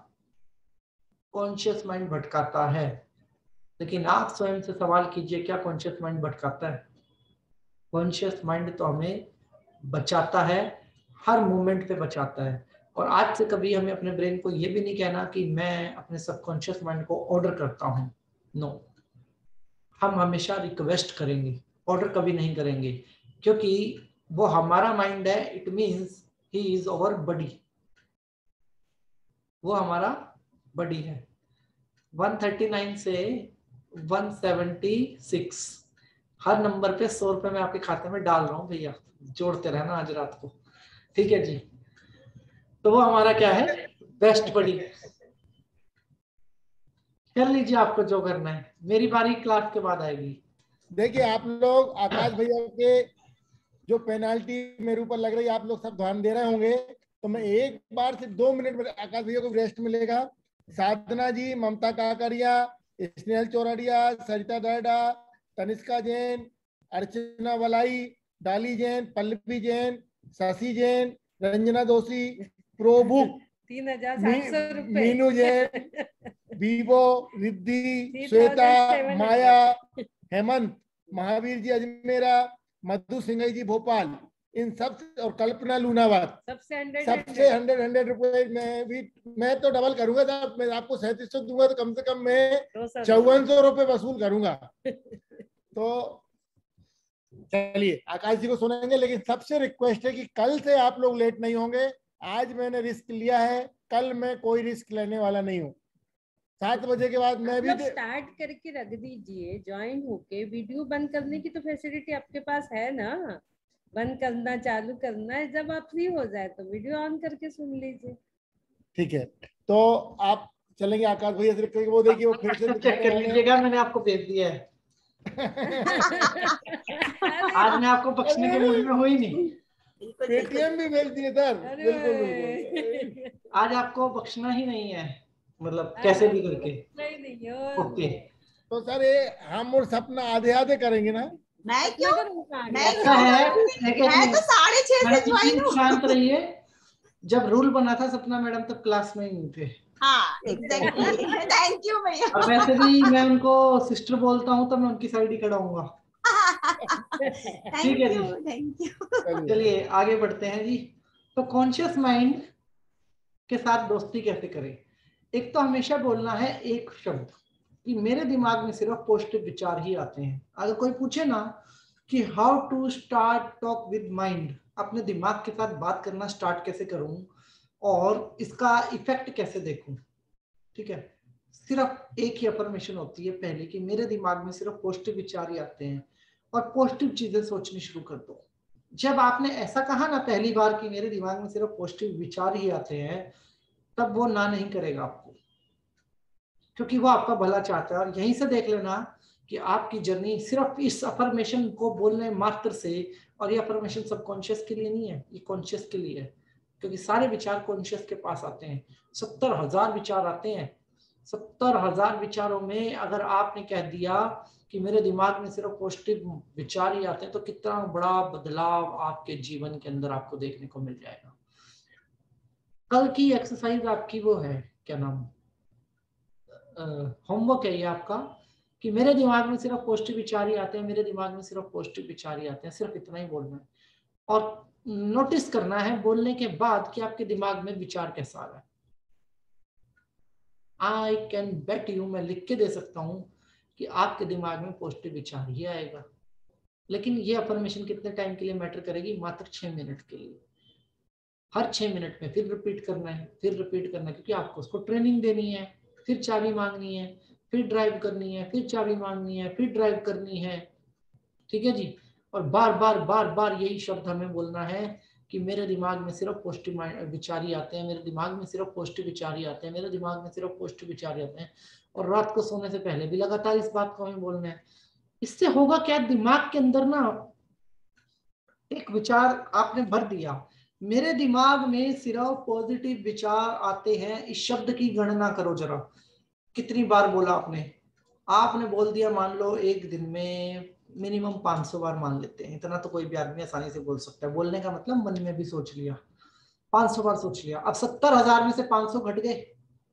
कॉन्शियस माइंड भटकाता है। लेकिन आप स्वयं से सवाल कीजिए, क्या कॉन्शियस माइंड भटकाता है? कॉन्शियस माइंड तो हमें बचाता है, हर मोमेंट पे बचाता है। और आज से कभी हमें अपने ब्रेन को ये भी नहीं कहना कि मैं अपने सबकॉन्शियस माइंड को ऑर्डर करता हूँ। नो, हम हमेशा रिक्वेस्ट करेंगे, ऑर्डर कभी नहीं करेंगे, क्योंकि वो हमारा माइंड है। It means he is our buddy, वो हमारा बडी है। 139 से 176 हर नंबर पे 100 रुपए मैं आपके खाते में डाल रहा हूँ भैया, जोड़ते रहना आज रात को, ठीक है जी। तो वो हमारा क्या है? Best buddy. कर लीजिए आपको जो करना है, मेरी बारी क्लास के बाद आएगी।
देखिए आप लोग आकाश भैया के जो पेनाल्टी मेरे ऊपर लग रही है, आप लोग सब ध्यान दे रहे होंगे, तो मैं एक बार से 2 मिनट में आकाश भैया को रेस्ट मिलेगा। साधना जी, ममता काकरिया, स्नेहल चौरड़िया, सरिता डाडा, तनिष्का जैन, अर्चना वलाई, डाली जैन, पल्लवी जैन, शशि जैन, रंजना दोषी, प्रोबुक,
3,700 रुपए,
मीनू जैन, बीबो, रिद्धि, श्वेता,
3,700
माया, हेमंत, महावीर जी अजमेरा, मधु सिंह जी भोपाल, इन सब और कल्पना लूनावत,
सबसे
100 रुपए में भी मैं तो डबल करूंगा साहब। मैं आपको 3700 दूंगा तो कम से कम मैं 5400 रुपए वसूल करूंगा। तो चलिए आकाश जी को सुनेंगे, लेकिन सबसे रिक्वेस्ट है कि कल से आप लोग लेट नहीं होंगे। आज मैंने रिस्क लिया है, कल मैं कोई रिस्क लेने वाला नहीं हूँ। 7 बजे के बाद मैं भी
स्टार्ट करके रख दीजिए, ज्वाइन होके। वीडियो बंद करने की तो फैसिलिटी आपके पास है ना, बंद करना चालू करना है, जब आप फ्री हो जाए तो वीडियो ऑन करके सुन लीजिए।
ठीक है, तो आप चलेंगे आकाश भैया से, वो देखिए वो फिर से
चेक कर लीजिएगा, मैंने आपको भेज दिया है। आज मैं आपको बख्शने के मूड में हूँ ही नहीं।
पेटीएम भी भेज दिए सर। बिल्कुल बिल्कुल,
आज आपको बख्शना ही नहीं है, मतलब कैसे भी करके। ओके,
तो सर ये हम और सपना आधे आधे करेंगे ना?
मैं क्यों? मैं तो 6:30 से ज्वाइन हूँ।
शांत रहिए। जब रूल बना था सपना मैडम तब क्लास में ही नहीं थे।
हाँ एग्जैक्टली, थैंक यू भैया।
और वैसे भी मैं उनको सिस्टर बोलता हूँ तो मैं उनकी साइड ही खड़ा हूँगा। ठीक है जी,
थैंक यू।
चलिए आगे बढ़ते हैं जी। तो कॉन्शियस माइंड के साथ दोस्ती कैसे करें? एक तो हमेशा बोलना है एक शब्द कि मेरे दिमाग में सिर्फ पॉजिटिव विचार ही आते हैं। अगर कोई पूछे ना कि how to start talk with mind, अपने दिमाग के साथ बात करना स्टार्ट कैसे करूं और इसका इफेक्ट कैसे देखूं, ठीक है, सिर्फ एक ही अफर्मेशन होती है पहले कि मेरे दिमाग में सिर्फ पॉजिटिव विचार ही आते हैं और पॉजिटिव चीजें सोचनी शुरू कर दो। जब आपने ऐसा कहा ना पहली बार कि मेरे दिमाग में सिर्फ पॉजिटिव विचार ही आते हैं, तब वो ना नहीं करेगा आपको, क्योंकि वो आपका भला चाहता है। और यहीं से देख लेना कि आपकी जर्नी सिर्फ इस अफर्मेशन को बोलने मात्र से, और ये अफर्मेशन सबकॉन्शियस के लिए नहीं है, ये कॉन्शियस के लिए है, क्योंकि सारे विचार कॉन्शियस के पास आते हैं। 70,000 विचार आते हैं। 70,000 विचारों में अगर आपने कह दिया कि मेरे दिमाग में सिर्फ पॉजिटिव विचार ही आते हैं, तो कितना बड़ा बदलाव आपके जीवन के अंदर आपको देखने को मिल जाएगा। कल की एक्सरसाइज आपकी वो है, क्या नाम, होमवर्क है ये आपका, कि मेरे दिमाग में सिर्फ पॉजिटिव विचार ही आते हैं, मेरे दिमाग में सिर्फ पॉजिटिव विचार ही आते हैं। सिर्फ इतना ही बोलना है और नोटिस करना है बोलने के बाद कि आपके दिमाग में विचार कैसा आ रहा है। आई कैन बेट यू, मैं लिख के दे सकता हूं कि आपके दिमाग में पॉजिटिव विचार ही आएगा। लेकिन ये अफर्मेशन कितने टाइम के लिए मैटर करेगी? मात्र 6 मिनट के लिए। हर 6 मिनट में फिर रिपीट करना है, फिर रिपीट करना है, क्योंकि आपको उसको ट्रेनिंग देनी है। फिर चाबी मांगनी है, फिर ड्राइव करनी है, फिर चाबी मांगनी है, फिर ड्राइव करनी है। ठीक है जी। और बार बार बार बार यही शब्द हमें बोलना है कि मेरे दिमाग में सिर्फ पॉजिटिव विचार ही आते हैं, मेरे दिमाग में सिर्फ पॉजिटिव विचार ही आते हैं, मेरे दिमाग में सिर्फ पॉजिटिव विचार ही आते हैं। और रात को सोने से पहले भी लगातार इस बात को हमें बोलना है। इससे होगा क्या, दिमाग के अंदर ना एक विचार आपने भर दिया, मेरे दिमाग में सिर्फ पॉजिटिव विचार आते हैं। इस शब्द की गणना करो जरा, कितनी बार बोला आपने? आपने बोल दिया, मान लो एक दिन में मिनिमम 500 बार, मान लेते हैं, इतना तो कोई भी आदमी आसानी से बोल सकता है। बोलने का मतलब मन में भी सोच लिया, 500 बार सोच लिया। अब 70,000 में से 500 घट गए,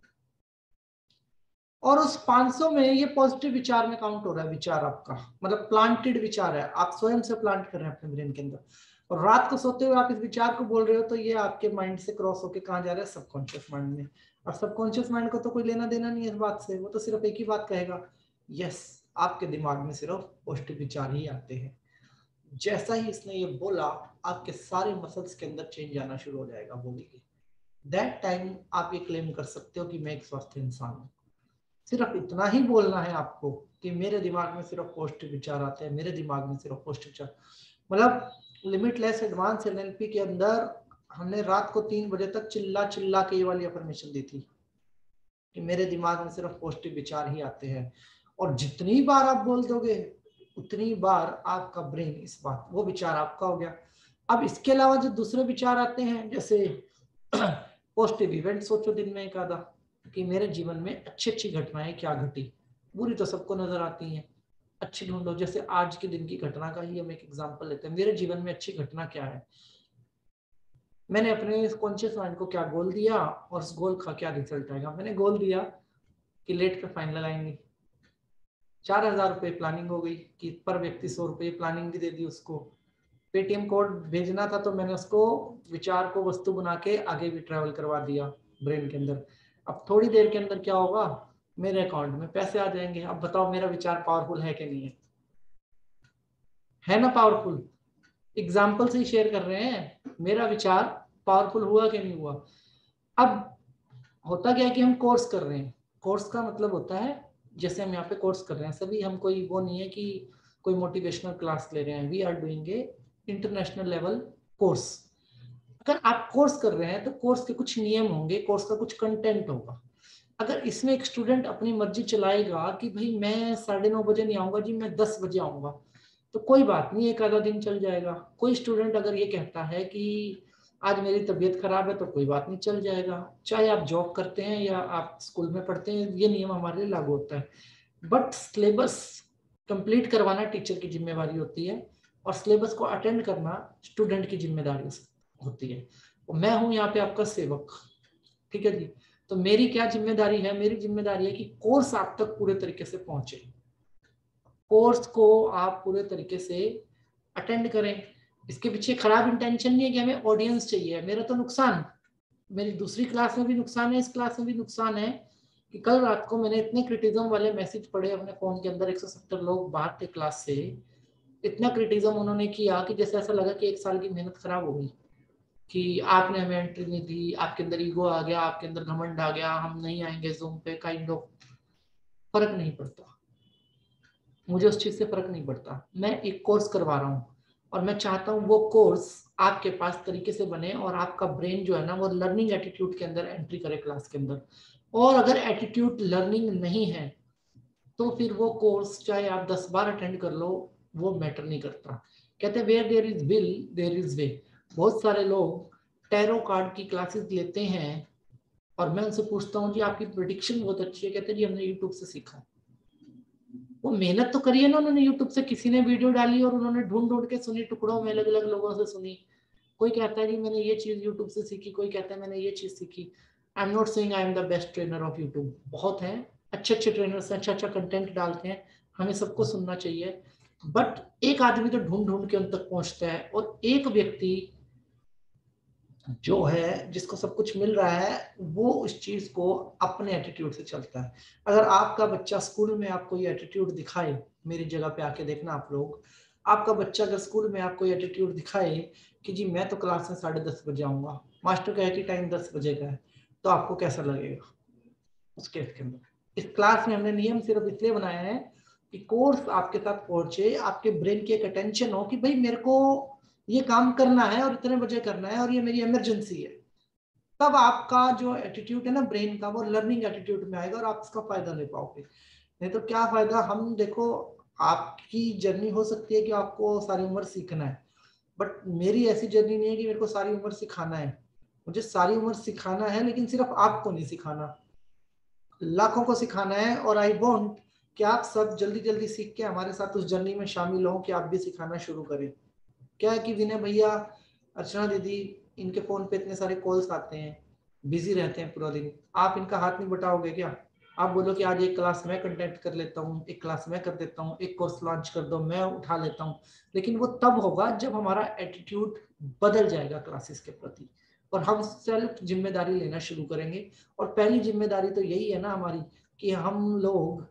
और उस 500 में ये पॉजिटिव विचार में काउंट हो रहा है। विचार आपका मतलब प्लांटेड विचार है, आप स्वयं से प्लांट कर रहे हैं अपने ब्रेन के अंदर। और रात को सोते हुए आप इस विचार को बोल रहे हो, तो ये आपके माइंड से क्रॉस होके कहाँ जा रहा है? सबकॉन्शियस माइंड में। और सबकॉन्शियस माइंड को तो कोई लेना देना नहीं है इस बात से, वो तो सिर्फ एक ही बात कहेगा, यस आपके दिमाग में सिर्फ पॉजिटिव विचार ही आते हैं। जैसा ही इसने ये बोला, आपके सारे मसल्स के अंदर चेंज आना शुरू हो जाएगा बॉडी के। दैट टाइम आप ये क्लेम कर सकते हो कि मैं एक स्वस्थ इंसान हूँ। सिर्फ इतना ही बोलना है आपको कि मेरे दिमाग में सिर्फ पॉजिटिव विचार आते हैं, मेरे दिमाग में सिर्फ पॉजिटिव विचार। मतलब लिमिटलेस एडवांस एनएलपी के अंदर हमने रात को 3 बजे तक चिल्ला चिल्ला के ये वाली अफर्मेशन दी थी कि मेरे दिमाग में सिर्फ पॉजिटिव विचार ही आते हैं। और जितनी बार आप बोल दोगे, उतनी बार आपका ब्रेन इस बात, वो विचार आपका हो गया। अब इसके अलावा जो दूसरे विचार आते हैं, जैसे पॉजिटिव इवेंट सोचो दिन में एक आधा, कि मेरे जीवन में अच्छी अच्छी घटनाएं क्या घटी। बुरी तो सबको नजर आती हैं, अच्छी ढूंढो। जैसे आज के दिन की घटना का ही हम एक एग्जांपल लेते हैं। मेरे जीवन में अच्छी घटना क्या है? मैंने अपने कॉन्शियस माइंड को क्या गोल दिया और उस गोल का क्या रिजल्ट आएगा। मैंने गोल दिया कि लेट पे फाइन लगाएंगे, 4,000 रुपये प्लानिंग हो गई कि पर व्यक्ति 100 रुपये प्लानिंग भी दे दी उसको। पेटीएम कोड भेजना था तो मैंने उसको विचार को वस्तु बना के आगे भी ट्रेवल करवा दिया ब्रेन के अंदर। अब थोड़ी देर के अंदर क्या होगा? मेरे अकाउंट में पैसे आ जाएंगे। अब बताओ मेरा विचार पावरफुल है कि नहीं है ना? पावरफुल। एग्जाम्पल से ही शेयर कर रहे हैं, मेरा विचार पावरफुल हुआ कि नहीं हुआ। अब होता क्या है कि हम कोर्स कर रहे हैं। कोर्स का मतलब होता है, जैसे हम यहाँ पे कोर्स कर रहे हैं सभी, हम कोई वो नहीं है कि कोई मोटिवेशनल क्लास ले रहे हैं। We are doing a international level course. अगर आप कोर्स कर रहे हैं तो कोर्स के कुछ नियम होंगे, कोर्स का कुछ कंटेंट होगा। अगर इसमें एक स्टूडेंट अपनी मर्जी चलाएगा कि भाई मैं 9:30 बजे नहीं आऊंगा जी, मैं 10 बजे आऊंगा, तो कोई बात नहीं, एक आधा दिन चल जाएगा। कोई स्टूडेंट अगर ये कहता है कि आज मेरी तबीयत खराब है, तो कोई बात नहीं, चल जाएगा। चाहे आप जॉब करते हैं या आप स्कूल में पढ़ते हैं, ये नियम हमारे लिए लागू होता है। बट सिलेबस कंप्लीट करवाना टीचर की जिम्मेवारी होती है, और सिलेबस को अटेंड करना स्टूडेंट की जिम्मेदारी होती है। और मैं हूं यहाँ पे आपका सेवक, ठीक है जी। तो मेरी क्या जिम्मेदारी है? मेरी जिम्मेदारी है कि कोर्स आप तक पूरे तरीके से पहुंचे, कोर्स को आप पूरे तरीके से अटेंड करें। इसके पीछे खराब इंटेंशन नहीं है कि हमें ऑडियंस चाहिए। मेरा तो नुकसान, मेरी दूसरी क्लास में भी नुकसान है, इस क्लास में भी नुकसान है कि कल रात को मैंने इतने क्रिटिज्म वाले मैसेज पढ़े अपने फोन के अंदर। 170 लोग बाहर थे क्लास से, इतना क्रिटिज्म उन्होंने किया कि जैसे ऐसा लगा कि 1 साल की मेहनत खराब हो गई। कि आपने हमें एंट्री नहीं दी, आपके अंदर ईगो आ गया, आपके अंदर घमंड आ गया, हम नहीं आएंगे जूम पे, काइंड ऑफ फर्क नहीं पड़ता। मुझे उस चीज से फर्क नहीं पड़ता। मैं एक कोर्स करवा रहा हूँ और मैं चाहता हूँ वो कोर्स आपके पास तरीके से बने और आपका ब्रेन जो है ना वो लर्निंग एटीट्यूड के अंदर एंट्री करे क्लास के अंदर। और अगर एटीट्यूड लर्निंग नहीं है तो फिर वो कोर्स चाहे आप 10 बार अटेंड कर लो, वो मैटर नहीं करता। कहते हैं where there is will there is way. बहुत सारे लोग टैरो कार्ड की क्लासेस लेते हैं और मैं उनसे पूछता हूँ जी आपकी प्रेडिक्शन बहुत अच्छी है, कहते हैं जी हमने यूट्यूब से सीखा। वो मेहनत तो करी है ना उन्होंने, यूट्यूब से किसी ने वीडियो डाली और उन्होंने ढूंढ ढूंढ के सुनी, टुकड़ों में अलग अलग लोगों से सुनी। कोई कहता है जी मैंने ये चीज यूट्यूब से सीखी, कोई कहता है मैंने ये चीज सीखी। I am not saying I am the best trainer of YouTube, बहुत हैं अच्छे अच्छे ट्रेनर्स, अच्छा अच्छा कंटेंट डालते हैं, हमें सबको सुनना चाहिए। बट एक आदमी तो ढूंढ ढूंढ के उन तक पहुंचता है, और एक व्यक्ति जो है जिसको सब कुछ मिल रहा है वो उस चीज को अपने एटीट्यूड से चलता है। अगर आपका बच्चा स्कूल में आपको ये एटीट्यूड दिखाए, मेरी जगह पे आके देखना आप लोग, आपका बच्चा अगर स्कूल में आपको एटीट्यूड दिखाए कि जी मैं तो क्लास में 10:30 बजे आऊंगा, मास्टर कहे कि टाइम 10 बजे का है, तो आपको कैसा लगेगा उस केस के अंदर? इस क्लास में हमने नियम सिर्फ इसलिए बनाया है कि कोर्स आपके साथ पहुंचे, आपके ब्रेन की एक अटेंशन हो कि भाई मेरे को ये काम करना है और इतने बजे करना है और ये मेरी इमरजेंसी है। तब आपका जो एटीट्यूड है ना ब्रेन का, वो लर्निंग एटीट्यूड में आएगा और आप इसका फायदा ले पाओगे। नहीं तो क्या फायदा? हम देखो, आपकी जर्नी हो सकती है कि आपको सारी उम्र सीखना है, बट मेरी ऐसी जर्नी नहीं है कि मेरे को सारी उम्र सिखाना है। मुझे सारी उम्र सिखाना है लेकिन सिर्फ आपको नहीं सिखाना, लाखों को सिखाना है। और आई वांट कि आप सब जल्दी जल्दी सीख के हमारे साथ उस जर्नी में शामिल हो कि आप भी सिखाना शुरू करें। क्या है कि विनय भैया, अर्चना दीदी, इनके फोन पे इतने सारे कॉल्स आते हैं, बिजी रहते हैं पूरा दिन, आप इनका हाथ नहीं बटाओगे क्या? आप बोलो कि आज एक क्लास मैं कंडक्ट कर लेता हूँ, एक क्लास मैं कर देता हूँ, एक कोर्स लॉन्च कर दो, मैं उठा लेता हूँ। लेकिन वो तब होगा जब हमारा एटीट्यूड बदल जाएगा क्लासेस के प्रति और हम सेल्फ जिम्मेदारी लेना शुरू करेंगे। और पहली जिम्मेदारी तो यही है ना हमारी कि हम लोग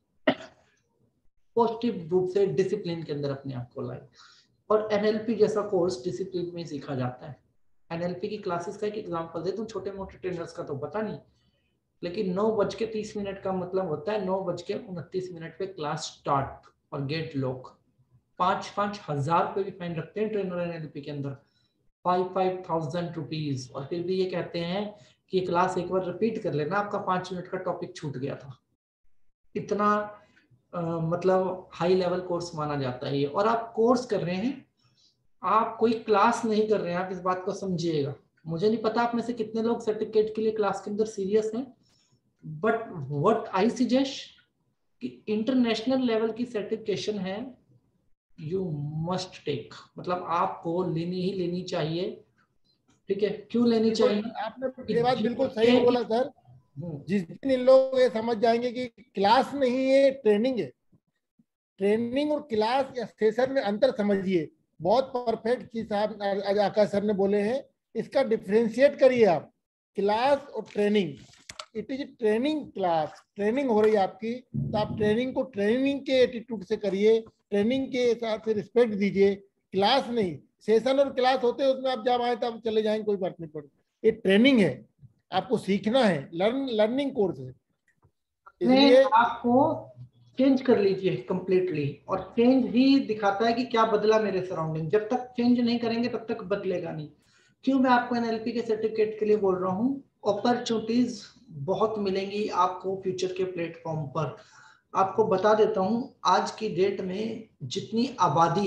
पॉजिटिव रूप से डिसिप्लिन के अंदर अपने आप को लाए। और एनएलपी जैसा कोर्स डिसिप्लिन में सीखा जाता है। एनएलपी की क्लासेस का एक एग्जांपल दे दूं, छोटे मोटे ट्रेनर्स का तो पता नहीं, लेकिन 9:30 का मतलब होता है 9:29 पे क्लास स्टार्ट और गेट लॉक। 5-5 हजार रुपए भी फाइन रखते हैं ट्रेनर एनएलपी के अंदर, 5,000 रुपीज। और फिर भी ये कहते हैं कि क्लास एक बार रिपीट कर लेना, आपका 5 मिनट का टॉपिक छूट गया था। इतना मतलब हाई लेवल कोर्स माना जाता है ये। और आप कोर्स कर रहे हैं, आप कोई क्लास नहीं कर रहे हैं, आप इस बात को समझिएगा। मुझे नहीं पता आप में से कितने लोग सर्टिफिकेट के लिए क्लास के अंदर सीरियस हैं, बट व्हाट आई सजेस्ट कि इंटरनेशनल लेवल की सर्टिफिकेशन है, यू मस्ट टेक, मतलब आपको लेनी ही लेनी चाहिए। ठीक है, क्यों लेनी चाहिए?
आपने ये बात बिल्कुल सही बोला सर। जिस दिन इन लोग ये समझ जाएंगे कि क्लास नहीं है ट्रेनिंग है, ट्रेनिंग और क्लास या सेशन में अंतर समझिए। बहुत परफेक्ट चीज साहब आज आकाश सर ने बोले हैं, इसका डिफरेंशिएट करिए आप, क्लास और training. It is training class, training हो रही है आपकी, तो आप ट्रेनिंग को ट्रेनिंग के एटीट्यूड से करिए, ट्रेनिंग के हिसाब से रिस्पेक्ट दीजिए। क्लास नहीं, सेशन और क्लास होते हैं उसमें आप जब आए तब चले जाएंगे, कोई बात नहीं पड़ती। ये ट्रेनिंग है, आपको सीखना है, लर्निंग कोर्स है।
इसलिए आपको चेंज कर लीजिए कंप्लीटली, और चेंज ही दिखाता है कि क्या बदला मेरे सराउंडिंग। जब तक चेंज नहीं करेंगे तब तक बदलेगा नहीं। क्यों मैं आपको एनएलपी के सर्टिफिकेट के लिए बोल रहा हूँ? अपॉर्चुनिटीज बहुत मिलेंगी आपको फ्यूचर के प्लेटफॉर्म पर। आपको बता देता हूँ, आज की डेट में जितनी आबादी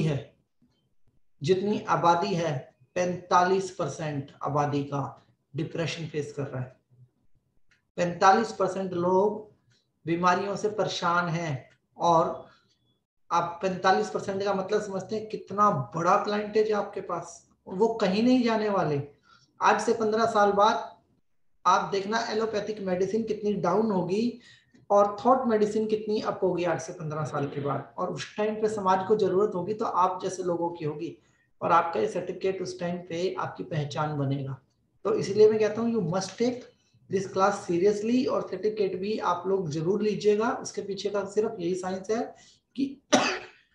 है 45% आबादी का डिप्रेशन फेस कर रहा है। 45% लोग बीमारियों से परेशान हैं। और आप 45% का मतलब समझते हैं कितना बड़ा क्लाइंटेज है आपके पास, वो कहीं नहीं जाने वाले। आज से 15 साल बाद आप देखना एलोपैथिक मेडिसिन कितनी डाउन होगी और थॉट मेडिसिन कितनी अप होगी आज से 15 साल के बाद। और उस टाइम पे समाज को जरूरत होगी तो आप जैसे लोगों की होगी, और आपका ये सर्टिफिकेट उस टाइम पे आपकी पहचान बनेगा। तो इसलिए मैं कहता हूँ you must take this class seriously, और सर्टिफिकेट भी आप लोग जरूर लीजिएगा। उसके पीछे का सिर्फ यही साइंस है कि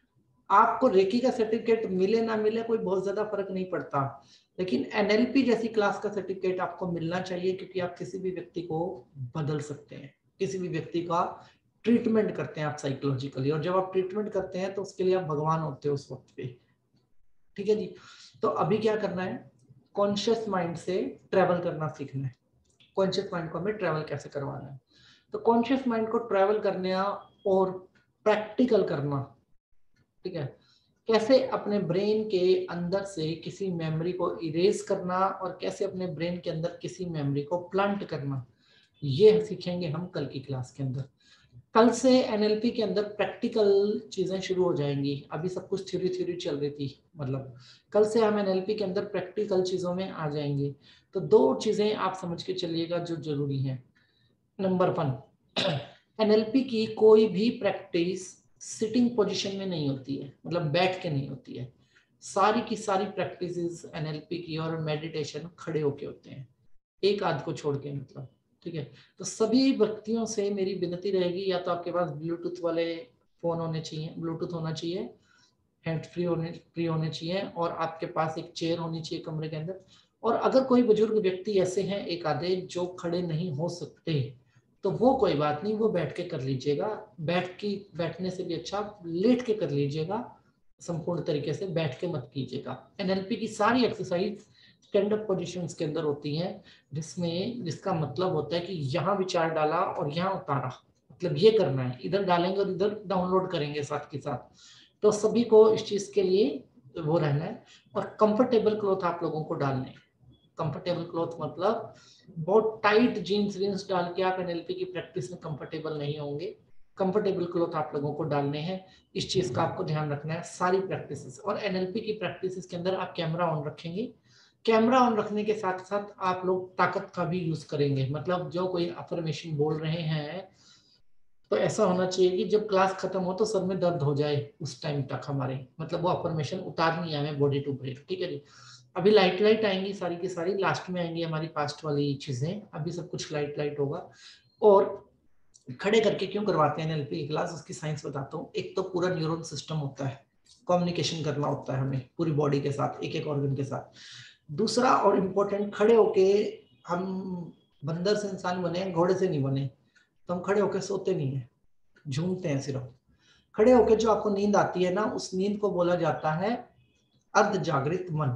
आपको रेकी का सर्टिफिकेट मिले ना मिले कोई बहुत ज्यादा फर्क नहीं पड़ता, लेकिन एनएलपी जैसी क्लास का सर्टिफिकेट आपको मिलना चाहिए, क्योंकि आप किसी भी व्यक्ति को बदल सकते हैं, किसी भी व्यक्ति का ट्रीटमेंट करते हैं आप साइकोलॉजिकली, और जब आप ट्रीटमेंट करते हैं तो उसके लिए आप भगवान होते हो उस वक्त पे। ठीक है जी। तो अभी क्या करना है, कॉन्शियस माइंड से ट्रेवल करना सीखना है। कॉन्शियस माइंड को हमें ट्रेवल कैसे करवाना है, तो कॉन्शियस माइंड को ट्रेवल करने और प्रैक्टिकल करना, ठीक है, कैसे अपने ब्रेन के अंदर से किसी मेमोरी को इरेज करना और कैसे अपने ब्रेन के अंदर किसी मेमोरी को प्लांट करना, ये सीखेंगे हम कल की क्लास के अंदर। कल से एनएलपी के अंदर प्रैक्टिकल चीजें शुरू हो जाएंगी, अभी सब कुछ थ्योरी थ्योरी चल रही थी, मतलब कल से हम एनएलपी के अंदर प्रैक्टिकल चीजों में आ जाएंगे। तो दो चीजें आप समझ के चलिएगा जो जरूरी है। नंबर 1, एनएलपी की कोई भी प्रैक्टिस सिटिंग पोजीशन में नहीं होती है, मतलब बैठ के नहीं होती है। सारी की सारी प्रैक्टिसेस एनएलपी की और मेडिटेशन खड़े होके होते हैं, एक आध को छोड़ के, मतलब। ठीक है, तो सभी व्यक्तियों से मेरी विनती रहेगी, या तो आपके पास ब्लूटूथ वाले फोन होने चाहिए, ब्लूटूथ होना चाहिए, हैंड फ्री होने चाहिए, और आपके पास एक चेयर होनी चाहिए कमरे के अंदर। और अगर कोई बुजुर्ग व्यक्ति ऐसे हैं एक आधे जो खड़े नहीं हो सकते, तो वो कोई बात नहीं, वो बैठ के कर लीजिएगा। बैठने से भी अच्छा लेट के कर लीजिएगा, संपूर्ण तरीके से बैठ के मत कीजिएगा। एनएलपी की सारी एक्सरसाइज स्टैंड अप पोजीशंस के अंदर होती हैं, जिसका मतलब होता है कि यहाँ विचार डाला और यहाँ उतारा, मतलब ये करना है, इधर डालेंगे और इधर डाउनलोड करेंगे साथ के साथ। तो सभी को इस चीज के लिए वो रहना है, और कंफर्टेबल क्लॉथ आप लोगों को डालने। कंफर्टेबल क्लॉथ मतलब बहुत टाइट जीन्स वीन्स डाल के आप एनएलपी की प्रैक्टिस में कंफर्टेबल नहीं होंगे। कंफर्टेबल क्लॉथ आप लोगों को डालने हैं, इस चीज का आपको ध्यान रखना है सारी प्रैक्टिसेस। और एनएलपी की प्रैक्टिसेस के अंदर आप कैमरा ऑन रखेंगे, कैमरा ऑन रखने के साथ साथ आप लोग ताकत का भी यूज करेंगे, मतलब जो कोई अफर्मेशन बोल रहे हैं तो ऐसा होना चाहिए कि जब क्लास खत्म हो तो सर में दर्द हो जाए उस टाइम तक हमारे, मतलब वो अफर्मेशन उतारनी है हमें बॉडी टू ब्रेथ। ठीक है जी। अभी लाइट लाइट आएंगी सारी की सारी, लास्ट में आएंगी हमारी पास्ट वाली चीजें, अभी सब कुछ लाइट लाइट होगा। और खड़े करके क्यों करवाते हैं एनएलपी की क्लास, उसकी साइंस बताता हूँ। एक तो पूरा न्यूरॉन सिस्टम होता है, कम्युनिकेशन करना होता है हमें पूरी बॉडी के साथ, एक एक ऑर्गन के साथ। दूसरा और इम्पोर्टेंट, खड़े होके हम बंदर से इंसान बने, घोड़े से नहीं बने, तो हम खड़े होके सोते नहीं है, झूमते हैं सिर्फ। खड़े होके जो आपको नींद आती है ना, उस नींद को बोला जाता है अर्ध जागृत मन,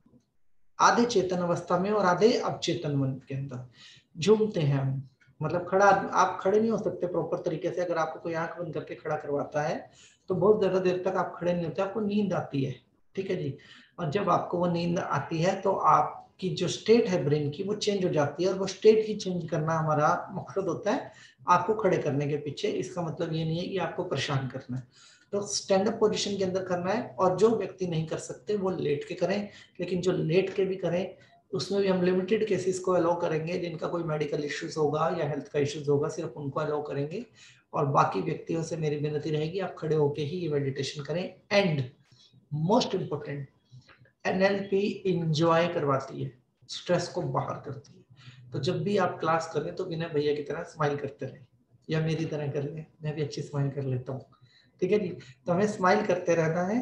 आधे चेतन अवस्था में और आधे अवचेतन मन के अंदर झूमते हैं हम। मतलब खड़ा, आप खड़े नहीं हो सकते प्रॉपर तरीके से, अगर आपको कोई आंख बंद करके खड़ा करवाता है तो बहुत ज्यादा देर तक आप खड़े नहीं होते, आपको नींद आती है। ठीक है जी। और जब आपको वो नींद आती है तो आपकी जो स्टेट है ब्रेन की वो चेंज हो जाती है, और वो स्टेट ही चेंज करना हमारा मकसद होता है आपको खड़े करने के पीछे। इसका मतलब ये नहीं है कि आपको परेशान करना है, तो स्टैंड अप पोजीशन के अंदर करना है। और जो व्यक्ति नहीं कर सकते वो लेट के करें, लेकिन जो लेट के भी करें उसमें भी हम लिमिटेड केसेस को अलाउ करेंगे, जिनका कोई मेडिकल इश्यूज होगा या हेल्थ का इश्यूज होगा, सिर्फ उनको अलाउ करेंगे। और बाकी व्यक्तियों से मेरी विनती रहेगी आप खड़े होके ही ये मेडिटेशन करें। And most important, NLP enjoy करवाती है, स्ट्रेस को बाहर करती है। तो जब भी आप क्लास करें तो विनय भैया की तरह स्माइल करते रहें, या मेरी तरह कर लें, मैं भी अच्छी स्माइल कर लेता हूँ। ठीक है जी। तो हमें स्माइल करते रहना है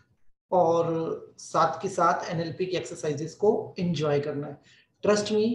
और साथ के साथ एनएलपी की एक्सरसाइजेस को एंजॉय करना है। Trust me,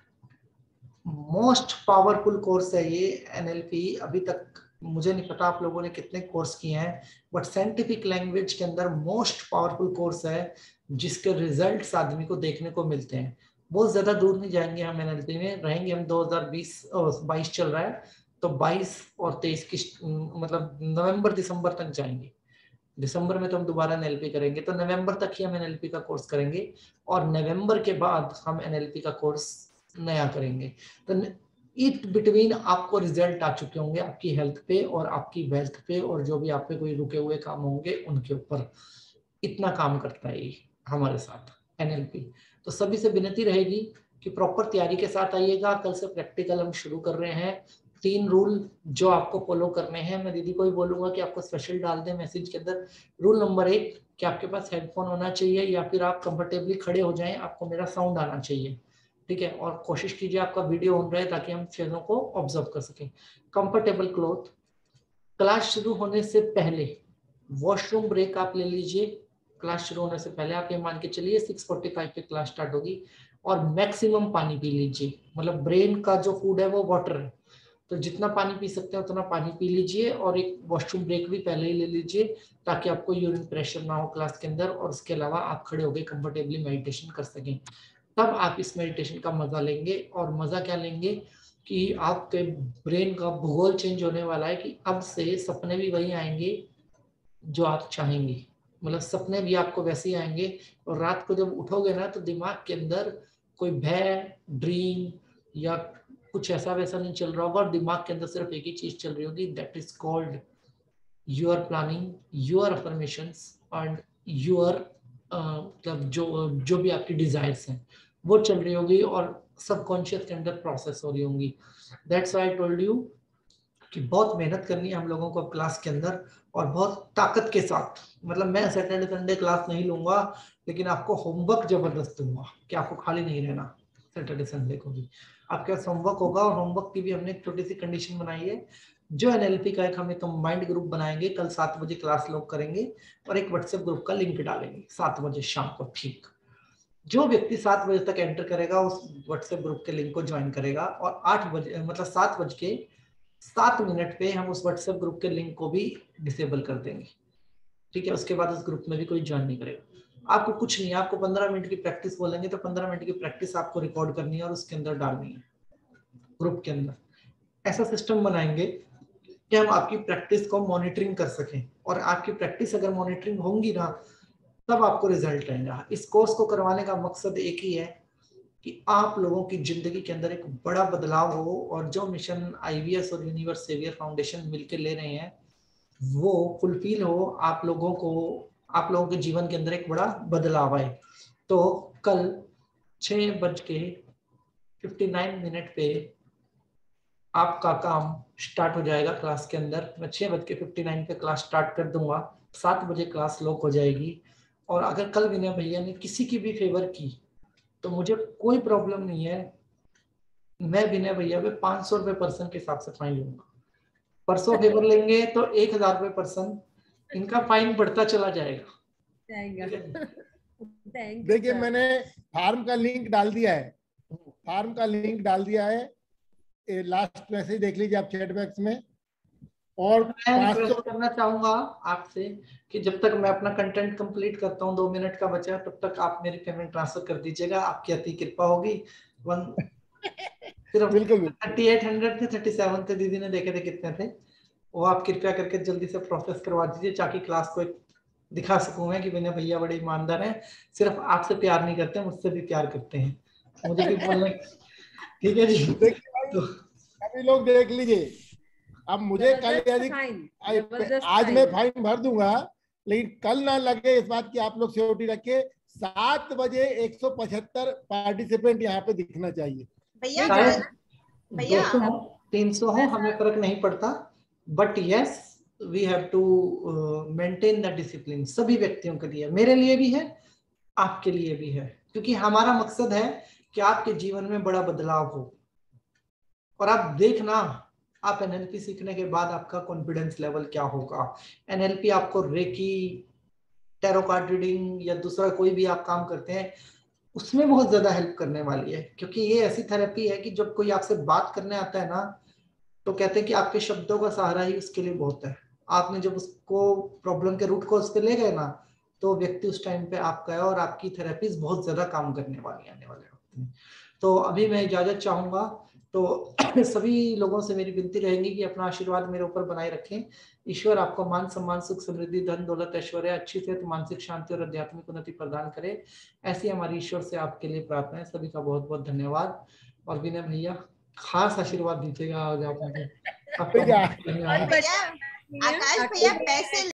most powerful course है ये एनएलपी। अभी तक मुझे नहीं पता आप लोगों ने कितने कोर्स किए हैं, बट साइंटिफिक लैंग्वेज के अंदर मोस्ट पावरफुल कोर्स है जिसके रिजल्ट्स आदमी को देखने को मिलते हैं। बहुत ज्यादा दूर नहीं जाएंगे हम एनएलपी में, रहेंगे हम 2022 चल रहा है, तो 22 और 23 की मतलब नवंबर दिसंबर तक जाएंगे। दिसंबर में तो हम दोबारा एनएलपी करेंगे, तो नवंबर तक ही हम एनएलपी का कोर्स करेंगे, और नवंबर के बाद हम एनएलपी का कोर्स नया करेंगे। तो इत बिटवीन आपको रिजल्ट आ चुके होंगे आपकी हेल्थ पे और आपकी वेल्थ पे, और जो भी आप पे कोई रुके हुए काम होंगे उनके ऊपर। इतना काम करता है ये हमारे साथ एनएलपी। तो सभी से विनती रहेगी कि प्रॉपर तैयारी के साथ आइएगा। कल से प्रैक्टिकल हम शुरू कर रहे हैं। 3 रूल जो आपको फॉलो करने हैं, मैं दीदी को ही बोलूंगा कि आपको स्पेशल डाल दें मैसेज के अंदर। रूल नंबर 1 कि आपके पास हेडफोन होना चाहिए, या फिर आप कंफर्टेबली खड़े हो जाएं, आपको मेरा साउंड आना चाहिए। ठीक है, और कोशिश कीजिए आपका वीडियो ऑन रहे ताकि हम चीजों को ऑब्जर्व कर सकें। कंफर्टेबल क्लॉथ, क्लास शुरू होने से पहले वॉशरूम ब्रेक आप ले लीजिए क्लास शुरू होने से पहले। आप ये मान के चलिए 6:45 पे क्लास स्टार्ट होगी, और मैक्सिमम पानी पी लीजिए। मतलब ब्रेन का जो फूड है वो वाटर है, तो जितना पानी पी सकते हैं उतना पानी पी लीजिए, और एक वॉशरूम ब्रेक भी पहले ही ले लीजिए ताकि आपको यूरिन प्रेशर ना हो क्लास के अंदर, और उसके अलावा आप खड़े होकर कंफर्टेबली मेडिटेशन कर सकें। तब आप इस मेडिटेशन का मजा लेंगे। और मजा क्या लेंगे कि आपके ब्रेन का भूगोल चेंज होने वाला है कि अब से सपने भी वही आएंगे जो आप चाहेंगे। मतलब सपने भी आपको वैसे ही आएंगे, और रात को जब उठोगे ना तो दिमाग के अंदर कोई भय, ड्रीम या कुछ ऐसा वैसा नहीं चल रहा होगा, और दिमाग के अंदर सिर्फ एक ही चीज चल रही होगी, that is called your planning, your affirmations and your मतलब जो भी आपकी डिजायर्स हैं वो चल रही होगी, और सबकॉन्शियस के अंदर प्रोसेस हो रही होंगी। That's why I told you कि बहुत मेहनत करनी है हम लोगों को क्लास के अंदर, और बहुत ताकत के साथ। मतलब मैं सैटरडे संडे क्लास नहीं लूंगा, लेकिन आपको होमवर्क जबरदस्त दूंगा कि आपको खाली नहीं रहना सैटरडे संडे को भी। आपके पास होमवर्क होगा, और होमवर्क की भी हमने एक छोटी सी कंडीशन बनाई है। जो एनएलपी का एक हम एक कंबाइंड ग्रुप बनाएंगे, कल 7 बजे क्लास लोग करेंगे, और एक व्हाट्सएप ग्रुप का लिंक डालेंगे 7 बजे शाम को। ठीक, जो व्यक्ति 7 बजे तक एंटर करेगा उस व्हाट्सएप ग्रुप के लिंक को ज्वाइन करेगा, और 8 बजे मतलब 7:07 पे हम उस व्हाट्सएप ग्रुप के लिंक को भी डिसेबल कर देंगे। ठीक है, उसके बाद उस ग्रुप में भी कोई ज्वाइन नहीं करेगा। आपको कुछ नहीं है, आपको 15 मिनट की प्रैक्टिस बोलेंगे तो 15 मिनट की प्रैक्टिस आपको रिकॉर्ड करनी है और उसके अंदर डालनी है ग्रुप के अंदर। ऐसा सिस्टम बनाएंगे कि हम आपकी प्रैक्टिस को मॉनिटरिंग कर सकें, और आपकी प्रैक्टिस अगर मॉनिटरिंग होंगी ना तब आपको रिजल्ट आएगा। इस कोर्स को करवाने का मकसद एक ही है कि आप लोगों की जिंदगी के अंदर एक बड़ा बदलाव हो, और जो मिशन आईवीएस और यूनिवर्स सेवियर फाउंडेशन मिलकर ले रहे हैं वो फुलफिल हो, आप लोगों के जीवन के अंदर एक बड़ा बदलाव आए। तो कल 6:59 पे आपका काम स्टार्ट हो जाएगा क्लास के अंदर। मैं 6:59 पे क्लास स्टार्ट कर दूंगा, 7 बजे क्लास लॉक हो जाएगी। और अगर कल विनय भैया ने किसी की भी फेवर की तो मुझे कोई प्रॉब्लम नहीं है, मैं विनय भैया पे 500 रुपए पर्सन के हिसाब से फाइन लूंगा। परसों फेवर लेंगे तो 1000 रुपए पर्सन, इनका फाइन बढ़ता चला जाएगा।
देखिए मैंने फार्म का लिंक डाल दिया है, फार्म का लिंक डाल दिया है, लास्ट मैसेज देख लीजिए आप चैट बॉक्स में। और
मैं रिक्वेस्ट करना चाहूंगा आपसे कि जब तक मैं अपना कंटेंट कंप्लीट करता हूँ, 2 मिनट का बचा, तब तक आप मेरी पेमेंट ट्रांसफर कर दीजिएगा, आपकी अति कृपा होगी। सिर्फ 3800 थे, 37 थे, दीदी ने देखे थे कितने थे, वो आप कृपया करके जल्दी से प्रोसेस करवा दीजिए ताकि क्लास को दिखा सकूं मैं कि विनय भैया बड़े ईमानदार हैं, सिर्फ आपसे प्यार नहीं करते, मुझसे भी प्यार करते हैं, मुझे भी बोलना। ठीक है जी, तो
सभी लोग देख लीजिए। अब मुझे कल यदि आज मैं फाइन भर दूंगा, लेकिन कल ना लगे इस बात की आप लोग सिक्योरिटी रखिए, 7 बजे 175 पार्टिसिपेंट यहाँ पे दिखना चाहिए।
भैया
200 हो 300 हो हमें फर्क नहीं पड़ता, but yes we have to maintain the discipline. सभी व्यक्तियों के लिए, मेरे लिए भी है, आपके लिए भी है, क्योंकि हमारा मकसद है कि आपके जीवन में बड़ा बदलाव हो। और आप देखना, आप एनएलपी सीखने के बाद आपका कॉन्फिडेंस लेवल क्या होगा। एनएलपी आपको रेकी, टैरो कार्ड रीडिंग या दूसरा कोई भी आप काम करते हैं उसमें बहुत ज्यादा हेल्प करने वाली है, क्योंकि ये ऐसी थेरेपी है कि जब कोई आपसे बात करने आता है ना तो कहते हैं कि आपके शब्दों का सहारा ही उसके लिए बहुत है। आपने जब उसको प्रॉब्लम के रूट को उस पर ले गए ना तो व्यक्ति उस टाइम पे आपका है, और आपकी थेरेपीज बहुत ज्यादा काम करने वाली आने वाले वक्त में। तो अभी मैं इजाजत चाहूंगा, तो सभी लोगों से मेरी विनती रहेगी कि अपना आशीर्वाद मेरे ऊपर बनाए रखें। ईश्वर आपको मान सम्मान सुख समृद्धि धन दौलत ऐश्वर्य अच्छी सेहत मानसिक शांति और आध्यात्मिक उन्नति प्रदान करे, ऐसी हमारी ईश्वर से आपके लिए प्रार्थना है। सभी का बहुत बहुत धन्यवाद। और विनय भैया खास आशीर्वाद दीजिएगा आज आप मुझे।
आकाश भैया पैसे